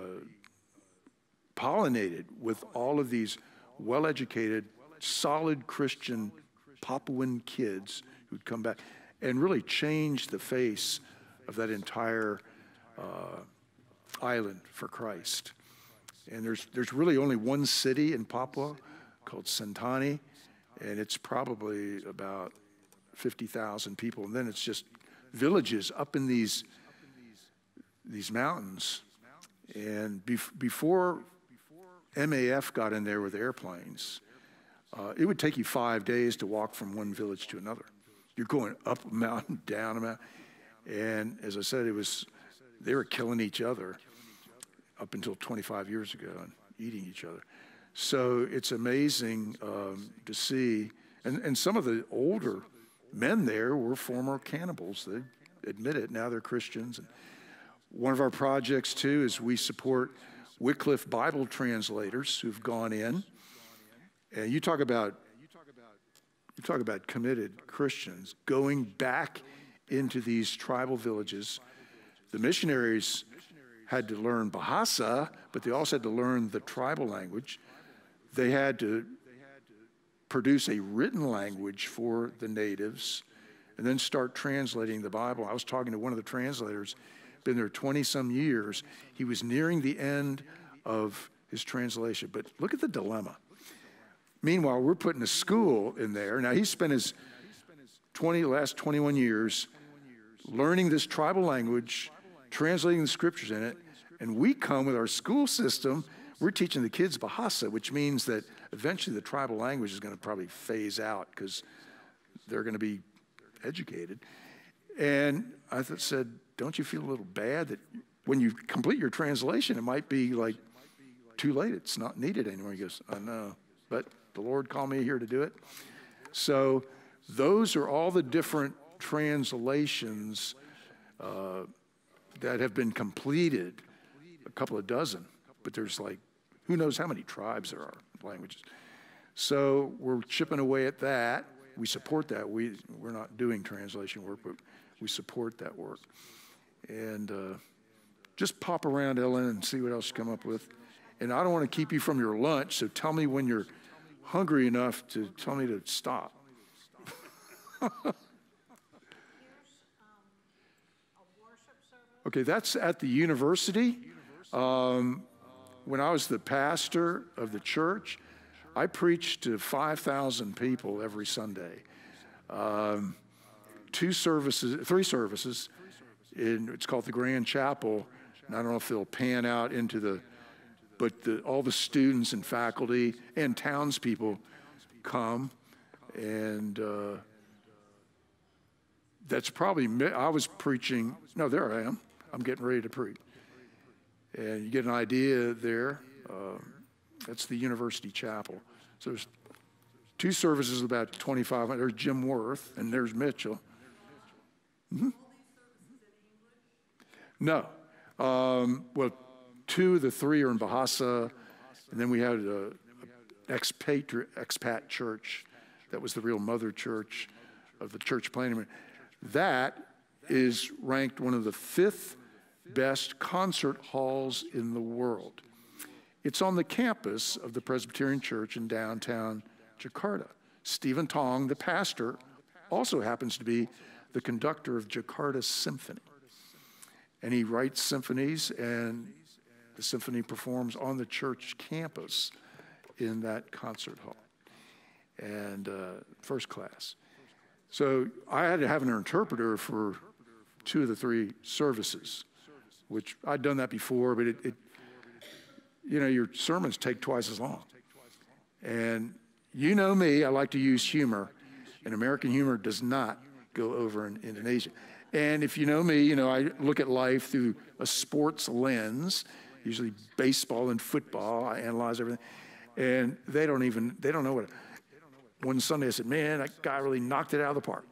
pollinated with all of these well-educated, solid Christian Papuan kids who'd come back and really change the face of that entire island for Christ. And there's really only one city in Papua called Sentani, and it's probably about 50,000 people. And then it's just villages up in these mountains. And before MAF got in there with airplanes, it would take you 5 days to walk from one village to another. You're going up a mountain, down a mountain. And as I said, they were killing each other up until 25 years ago and eating each other. So it's amazing to see. And some of the older men there were former cannibals. They admit it. Now they're Christians. And one of our projects, too, is we support Wycliffe Bible translators who've gone in. And you talk about committed Christians going back into these tribal villages. The missionaries had to learn Bahasa, but they also had to learn the tribal language. They had to produce a written language for the natives and then start translating the Bible. I was talking to one of the translators, been there 20-some years. He was nearing the end of his translation, but look at the dilemma. Meanwhile, we're putting a school in there. Now, he spent his last 21 years learning this tribal language, translating the scriptures in it, and we come with our school system. We're teaching the kids Bahasa, which means that eventually the tribal language is going to probably phase out because they're going to be educated. And I said, don't you feel a little bad that when you complete your translation, it might be like too late. It's not needed anymore. He goes, I know, but the Lord called me here to do it. So those are all the different translations that have been completed, a couple of dozen, but there's like, who knows how many tribes there are, languages. So we're chipping away at that. We support that. We're not doing translation work, but we support that work. And just pop around, Ellen, and see what else you come up with. And I don't want to keep you from your lunch, so tell me when you're hungry enough to tell me to stop. Okay, that's at the university. When I was the pastor of the church, I preached to 5,000 people every Sunday. 3 services. It's called the Grand Chapel. And I don't know if they'll pan out into but all the students and faculty and townspeople come. And that's probably, I was preaching, no, there I am. I'm getting ready to preach. And you get an idea there. That's the University Chapel. So there's 2 services, about 2,500. There's Jim Worth, and there's Mitchell. Mm-hmm. No. Well, 2 of the 3 are in Bahasa, and then we had an expat church that was the real mother church of the church planting. That is ranked one of the 5th best concert halls in the world. It's on the campus of the Presbyterian Church in downtown Jakarta. Stephen Tong, the pastor, also happens to be the conductor of Jakarta Symphony. And he writes symphonies, and the symphony performs on the church campus in that concert hall. And first class. So I had to have an interpreter for 2 of the 3 services, which I'd done that before, but your sermons take twice as long. And you know me, I like to use humor, and American humor does not go over in Indonesia. And if you know me, I look at life through a sports lens, usually baseball and football. I analyze everything. And they don't know what. One Sunday I said, man, that guy really knocked it out of the park.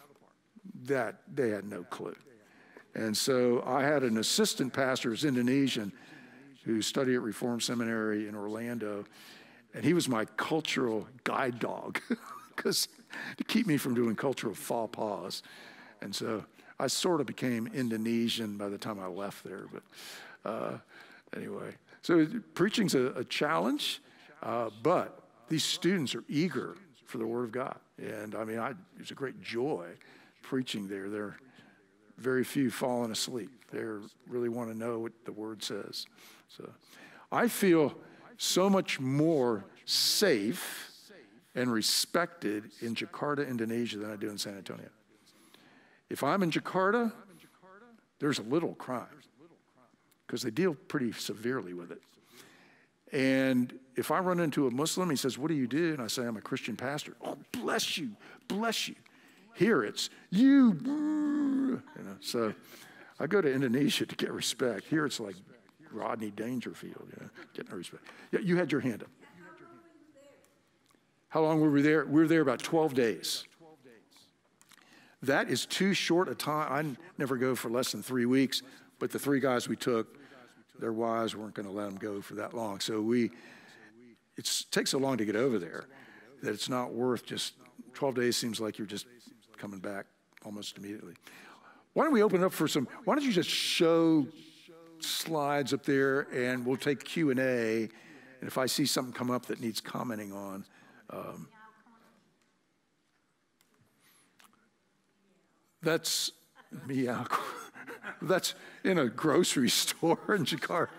That, they had no clue. And so I had an assistant pastor who's Indonesian who studied at Reformed Seminary in Orlando, and he was my cultural guide dog because to keep me from doing cultural faux pas. And so I sort of became Indonesian by the time I left there. But anyway, so preaching's a challenge, but these students are eager for the Word of God. And I mean, it's a great joy preaching there. There are very few falling asleep. They really want to know what the Word says. So I feel so much more safe and respected in Jakarta, Indonesia than I do in San Antonio. If I'm in Jakarta, there's a little crime because they deal pretty severely with it. And if I run into a Muslim, he says, what do you do? And I say, I'm a Christian pastor. Oh, bless you, bless you. Here it's you. So I go to Indonesia to get respect. Here it's like Rodney Dangerfield, getting respect. Yeah, you had your hand up. How long were we there? We were there about 12 days. That is too short a time. I never go for less than 3 weeks, but the 3 guys we took, their wives weren't going to let them go for that long. So it takes so long to get over there that it's not worth just 12 days seems like you're just coming back almost immediately. Why don't we open it up for why don't you just show slides up there and we'll take Q&A, and if I see something come up that needs commenting on. That's meow. That's in a grocery store in Jakarta.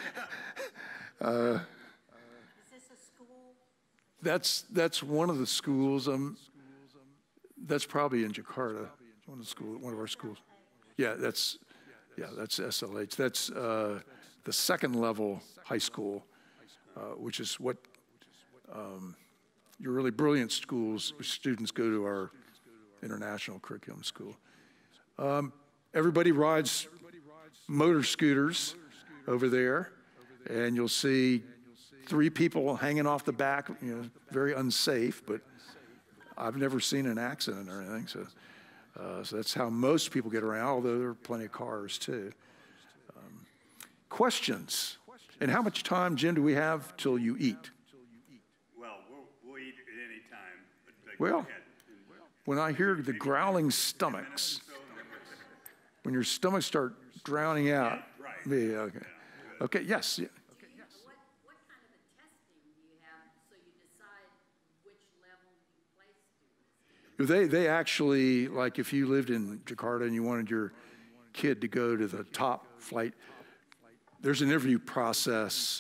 Is this a school? That's one of the schools. That's probably in Jakarta. One of our schools. Yeah, that's SLH. That's the second level high school, which is what your really brilliant students go to our international curriculum school. Everybody rides motor scooters over there, and you'll see 3 people hanging off the back, very unsafe, but I've never seen an accident or anything, so that's how most people get around, although there are plenty of cars too. Questions? And how much time, Jim, do we have till you eat? Well, we'll eat at any time. But well, when I hear the growling stomachs, when your stomachs start drowning out me. Okay. Okay, yes. Yeah. What kind of a testing do you have so you decide which level you place students? They actually, like if you lived in Jakarta and you wanted your kid to go to the top flight, there's an interview process.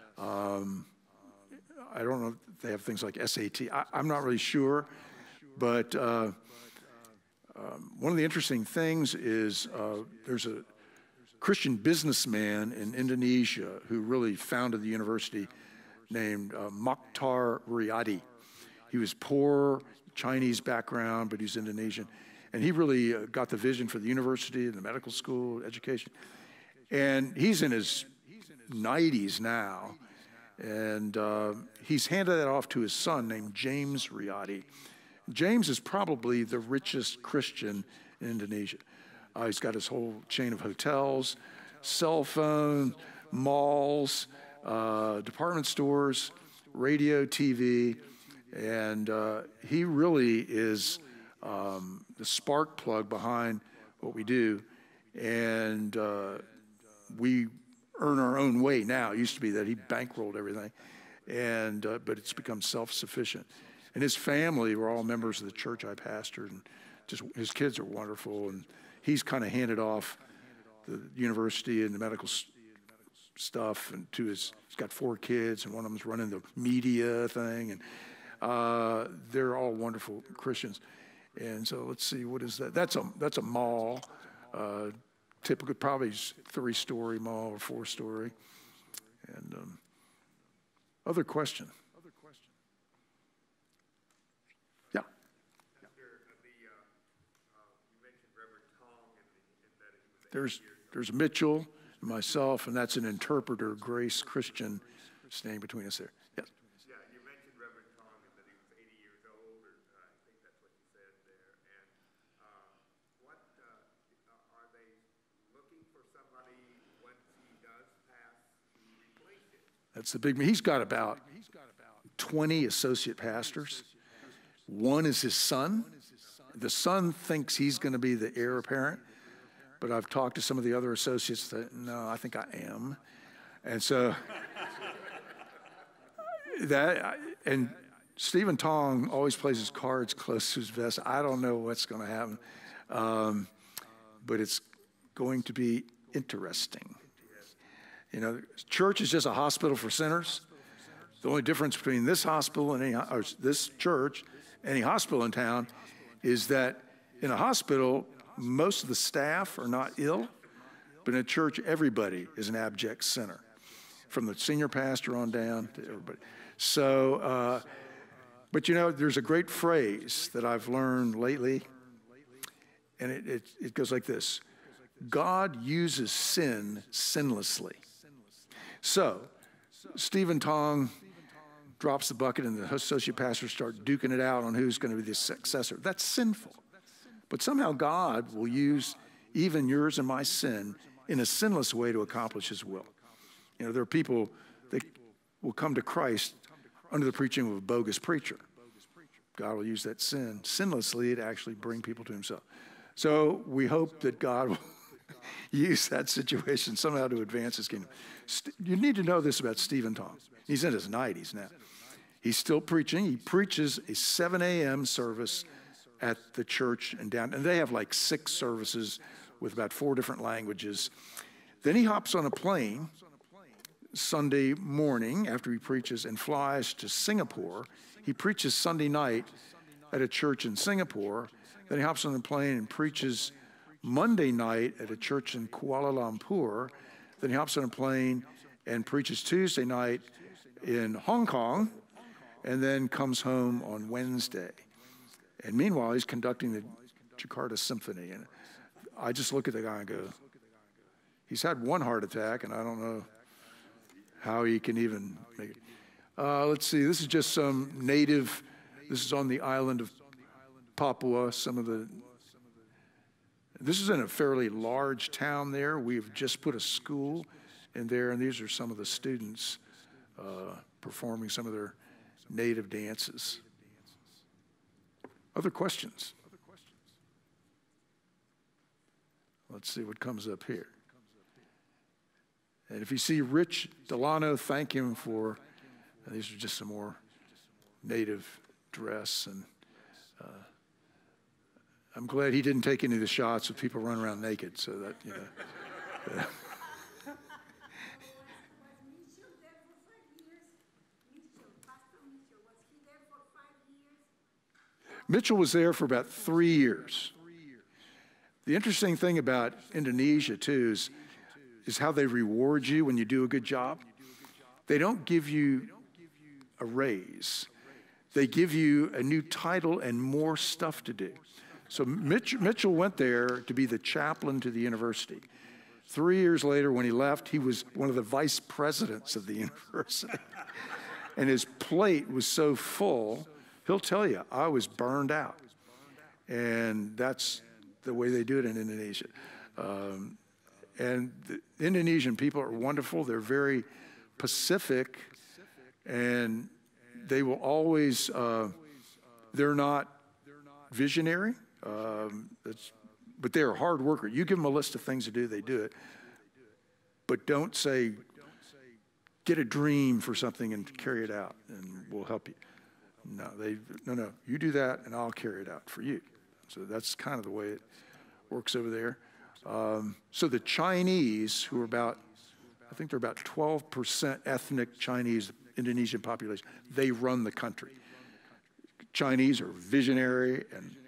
I don't know if they have things like SAT. I'm not really sure, but one of the interesting things is there's a Christian businessman in Indonesia who really founded the university named Mokhtar Riyadi. He was poor, Chinese background, but he's Indonesian. And he really got the vision for the university and the medical school, education. And he's in his 90s now. And he's handed that off to his son named James Riyadi. James is probably the richest Christian in Indonesia. He's got his whole chain of hotels, cell phone, malls, department stores, radio, TV, and he really is the spark plug behind what we do. And we earn our own way now. It used to be that he bankrolled everything, and but it's become self-sufficient. And his family were all members of the church I pastored, and just his kids are wonderful. And he's kind of handed off the university and the medical stuff, and to he's got 4 kids, and one of them's running the media thing, and they're all wonderful Christians. And so let's see, what is that? That's a mall, typically probably 3-story mall or 4-story. And other question? Yeah. There's Mitchell, and myself, and that's an interpreter, Grace Christian, staying between us there. Yes. Yeah, you mentioned Reverend Tong and that he was 80 years old, or I think that's what you said there. And what are they looking for somebody once he does pass to replace him? That's the big. He's got about 20 associate pastors. One is his son. The son thinks he's going to be the heir apparent, but I've talked to some of the other associates that, no, I think I am. And so and Stephen Tong always plays his cards close to his vest. I don't know what's going to happen, but it's going to be interesting. You know, church is just a hospital for sinners. The only difference between this hospital and this church, any hospital in town, is that in a hospital, most of the staff are not ill, but in a church, everybody is an abject sinner, from the senior pastor on down to everybody. So, but you know, there's a great phrase that I've learned lately, and it goes like this: God uses sin sinlessly. So, Stephen Tong drops the bucket and the associate pastors start duking it out on who's going to be the successor. That's sinful. But somehow God will use even yours and my sin in a sinless way to accomplish his will. You know, there are people that will come to Christ under the preaching of a bogus preacher. God will use that sin sinlessly to actually bring people to himself. So we hope that God will use that situation somehow to advance his kingdom. You need to know this about Stephen Tong. He's in his 90s now. He's still preaching. He preaches a 7 a.m. service at the church and down, and they have like 6 services with about 4 different languages. Then he hops on a plane Sunday morning after he preaches and flies to Singapore. He preaches Sunday night at a church in Singapore. Then he hops on a plane and preaches Monday night at a church in Kuala Lumpur. Then he hops on a plane and preaches Tuesday night in Hong Kong, and then comes home on Wednesday. And meanwhile, he's conducting the Jakarta Symphony. And I just look at the guy and go, he's had 1 heart attack, and I don't know how he can even make it. Let's see, this is just some native, this is on the island of Papua, this is in a fairly large town there. We've just put a school in there, and these are some of the students performing some of their native dances. Other questions? Let's see what comes up here. And if you see Rich Delano, thank him for, these are just some more native dress. And I'm glad he didn't take any of the shots of people running around naked, so that, you know. Mitchell was there for about 3 years. The interesting thing about Indonesia, too, is how they reward you when you do a good job. They don't give you a raise. They give you a new title and more stuff to do. So Mitchell went there to be the chaplain to the university. 3 years later, when he left, he was one of the vice presidents of the university. And his plate was so full, he'll tell you, I was burned out. And that's the way they do it in Indonesia. And the Indonesian people are wonderful. They're very pacific, and they will always, they're not visionary, but they're a hard worker. You give them a list of things to do, they do it. But don't say, get a dream for something and carry it out, and we'll help you. No, you do that, and I'll carry it out for you. So that's kind of the way it works over there. So the Chinese, who are about, I think they're about 12% ethnic Chinese Indonesian population, they run the country. Chinese are visionary,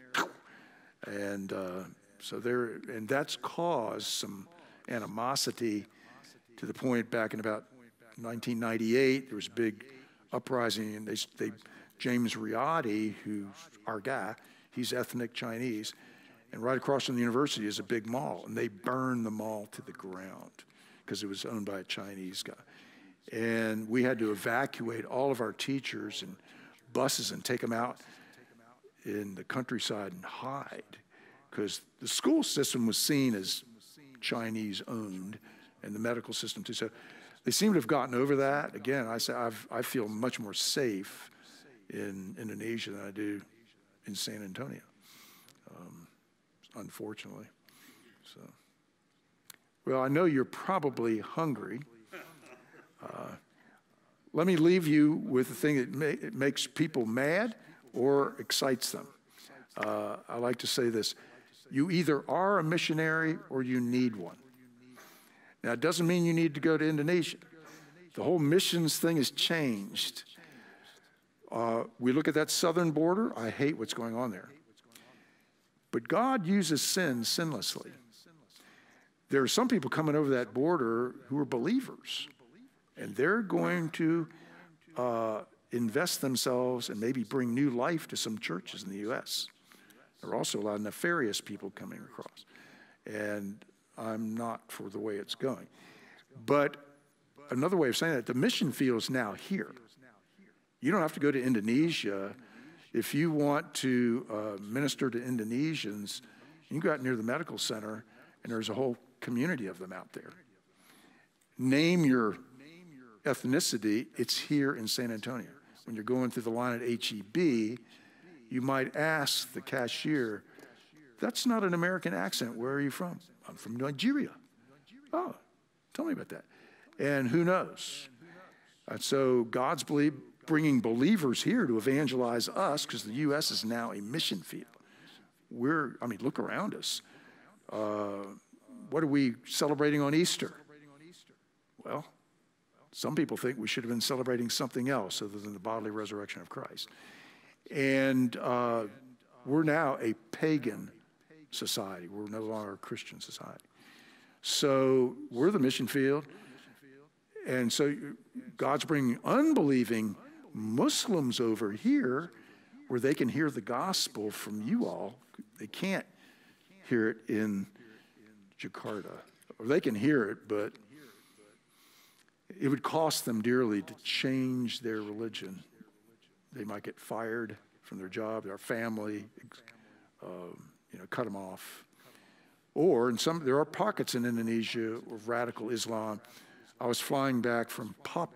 and so and that's caused some animosity to the point back in about 1998, there was a big uprising, and James Riotti, who's our guy, he's ethnic Chinese, and right across from the university is a big mall, and they burned the mall to the ground because it was owned by a Chinese guy. And we had to evacuate all of our teachers and buses and take them out in the countryside and hide, because the school system was seen as Chinese owned, and the medical system too. So they seem to have gotten over that. Again, I feel much more safe in Indonesia than I do in San Antonio, unfortunately. So, well, I know you're probably hungry. Let me leave you with the thing that makes people mad or excites them. I like to say this: you either are a missionary or you need one. Now, it doesn't mean you need to go to Indonesia. The whole missions thing has changed. We look at that southern border. I hate what's going on there. But God uses sin sinlessly. There are some people coming over that border who are believers, and they're going to invest themselves and maybe bring new life to some churches in the U.S. There are also a lot of nefarious people coming across, and I'm not for the way it's going. But another way of saying that, the mission field is now here. You don't have to go to Indonesia. If you want to minister to Indonesians, you can go out near the medical center, and there's a whole community of them out there. Name your ethnicity, it's here in San Antonio. When you're going through the line at H-E-B, you might ask the cashier, that's not an American accent, where are you from? I'm from Nigeria. Oh, tell me about that. And who knows? And so God's bringing believers here to evangelize us, because the U.S. is now a mission field. Look around us. What are we celebrating on Easter? Well, some people think we should have been celebrating something else other than the bodily resurrection of Christ. And we're now a pagan society. We're no longer a Christian society. So we're the mission field. And so God's bringing unbelieving Muslims over here where they can hear the gospel from you all. They can't hear it in Jakarta. Or they can hear it, but it would cost them dearly to change their religion. They might get fired from their job, their family, cut them off. Or there are pockets in Indonesia of radical Islam. I was flying back from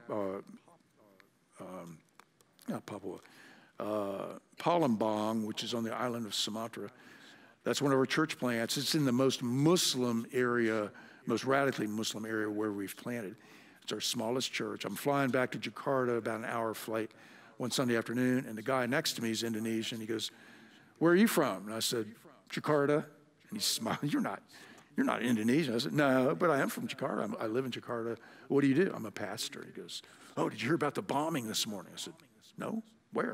Palembang, which is on the island of Sumatra. That's one of our church plants. It's in the most Muslim area most radically Muslim area where we've planted. It's our smallest church. I'm flying back to Jakarta, about an hour flight, one Sunday afternoon, and the guy next to me is Indonesian. He goes, "Where are you from?" And I said, "Jakarta." And he smiled. You're not Indonesian. I said, "No, but I am from Jakarta. I live in Jakarta. What do you do?" "I'm a pastor." He goes, "Oh, did you hear about the bombing this morning?" I said, "No, where?"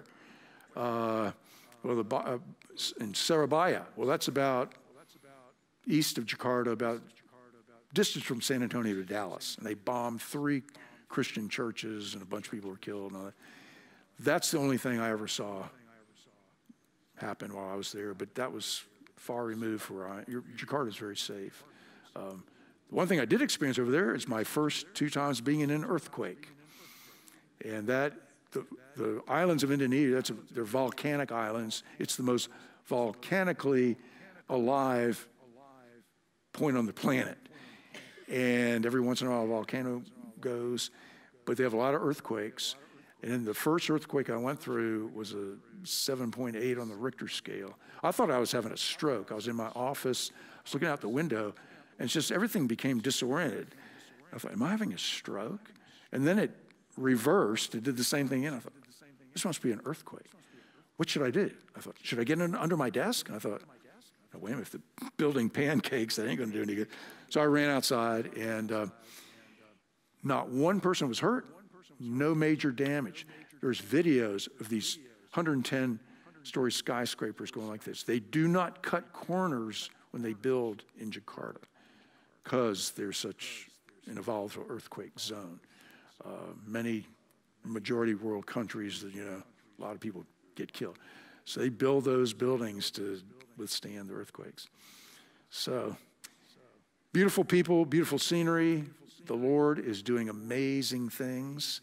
In Surabaya. Well, that's about east of Jakarta, about distance from San Antonio to Dallas. And they bombed 3 Christian churches, and a bunch of people were killed and all that. That's the only thing I ever saw happen while I was there, but that was far removed from where Jakarta is very safe. One thing I did experience over there is my first 2 times being in an earthquake. And the islands of Indonesia, they're volcanic islands. It's the most volcanically alive point on the planet. And every once in a while a volcano goes, but they have a lot of earthquakes. And then the first earthquake I went through was a 7.8 on the Richter scale. I thought I was having a stroke. I was in my office, I was looking out the window, and it's just everything became disoriented. I thought, am I having a stroke? And then it reversed. It did the same thing again. I thought, this must be an earthquake. What should I do? I thought, should I get under my desk? And I thought, no, wait a minute, if the building pancakes, that ain't going to do any good. So I ran outside, and not one person was hurt, no major damage. There's videos of these 110-story skyscrapers going like this. They do not cut corners when they build in Jakarta because there's such an volatile earthquake zone. Many majority world countries, a lot of people get killed. So they build those buildings to withstand the earthquakes. So beautiful people, beautiful scenery. The Lord is doing amazing things.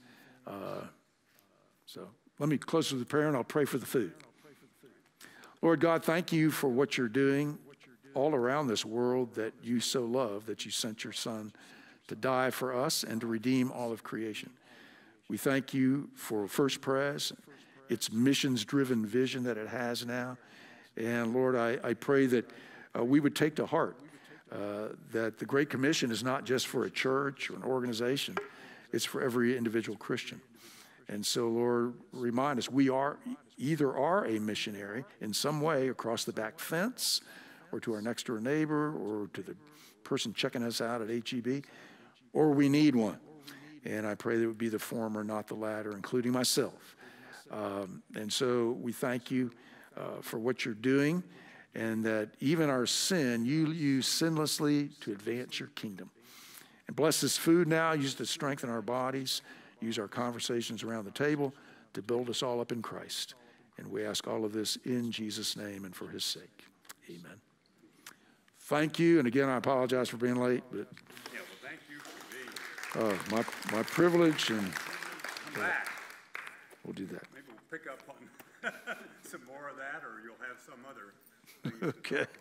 So let me close with a prayer, and I'll pray for the food. Lord God, thank you for what you're doing all around this world that you so love, that you sent your Son to die for us and to redeem all of creation. We thank you for First Pres, its missions-driven vision that it has now. And Lord, I pray that we would take to heart that the Great Commission is not just for a church or an organization, it's for every individual Christian. And so, Lord, remind us, we either are a missionary in some way across the back fence, or to our next door neighbor, or to the person checking us out at HEB, or we need one. And I pray that it would be the former, not the latter, including myself. And so we thank you for what you're doing, and that even our sin, you use sinlessly to advance your kingdom. And bless this food now, use it to strengthen our bodies, use our conversations around the table to build us all up in Christ. And we ask all of this in Jesus' name and for his sake. Amen. Thank you. And again, I apologize for being late, but Yeah, well, thank you for being my privilege, and Come back. we'll do that. Maybe we'll pick up on some more of that, or you'll have some other thing. Okay.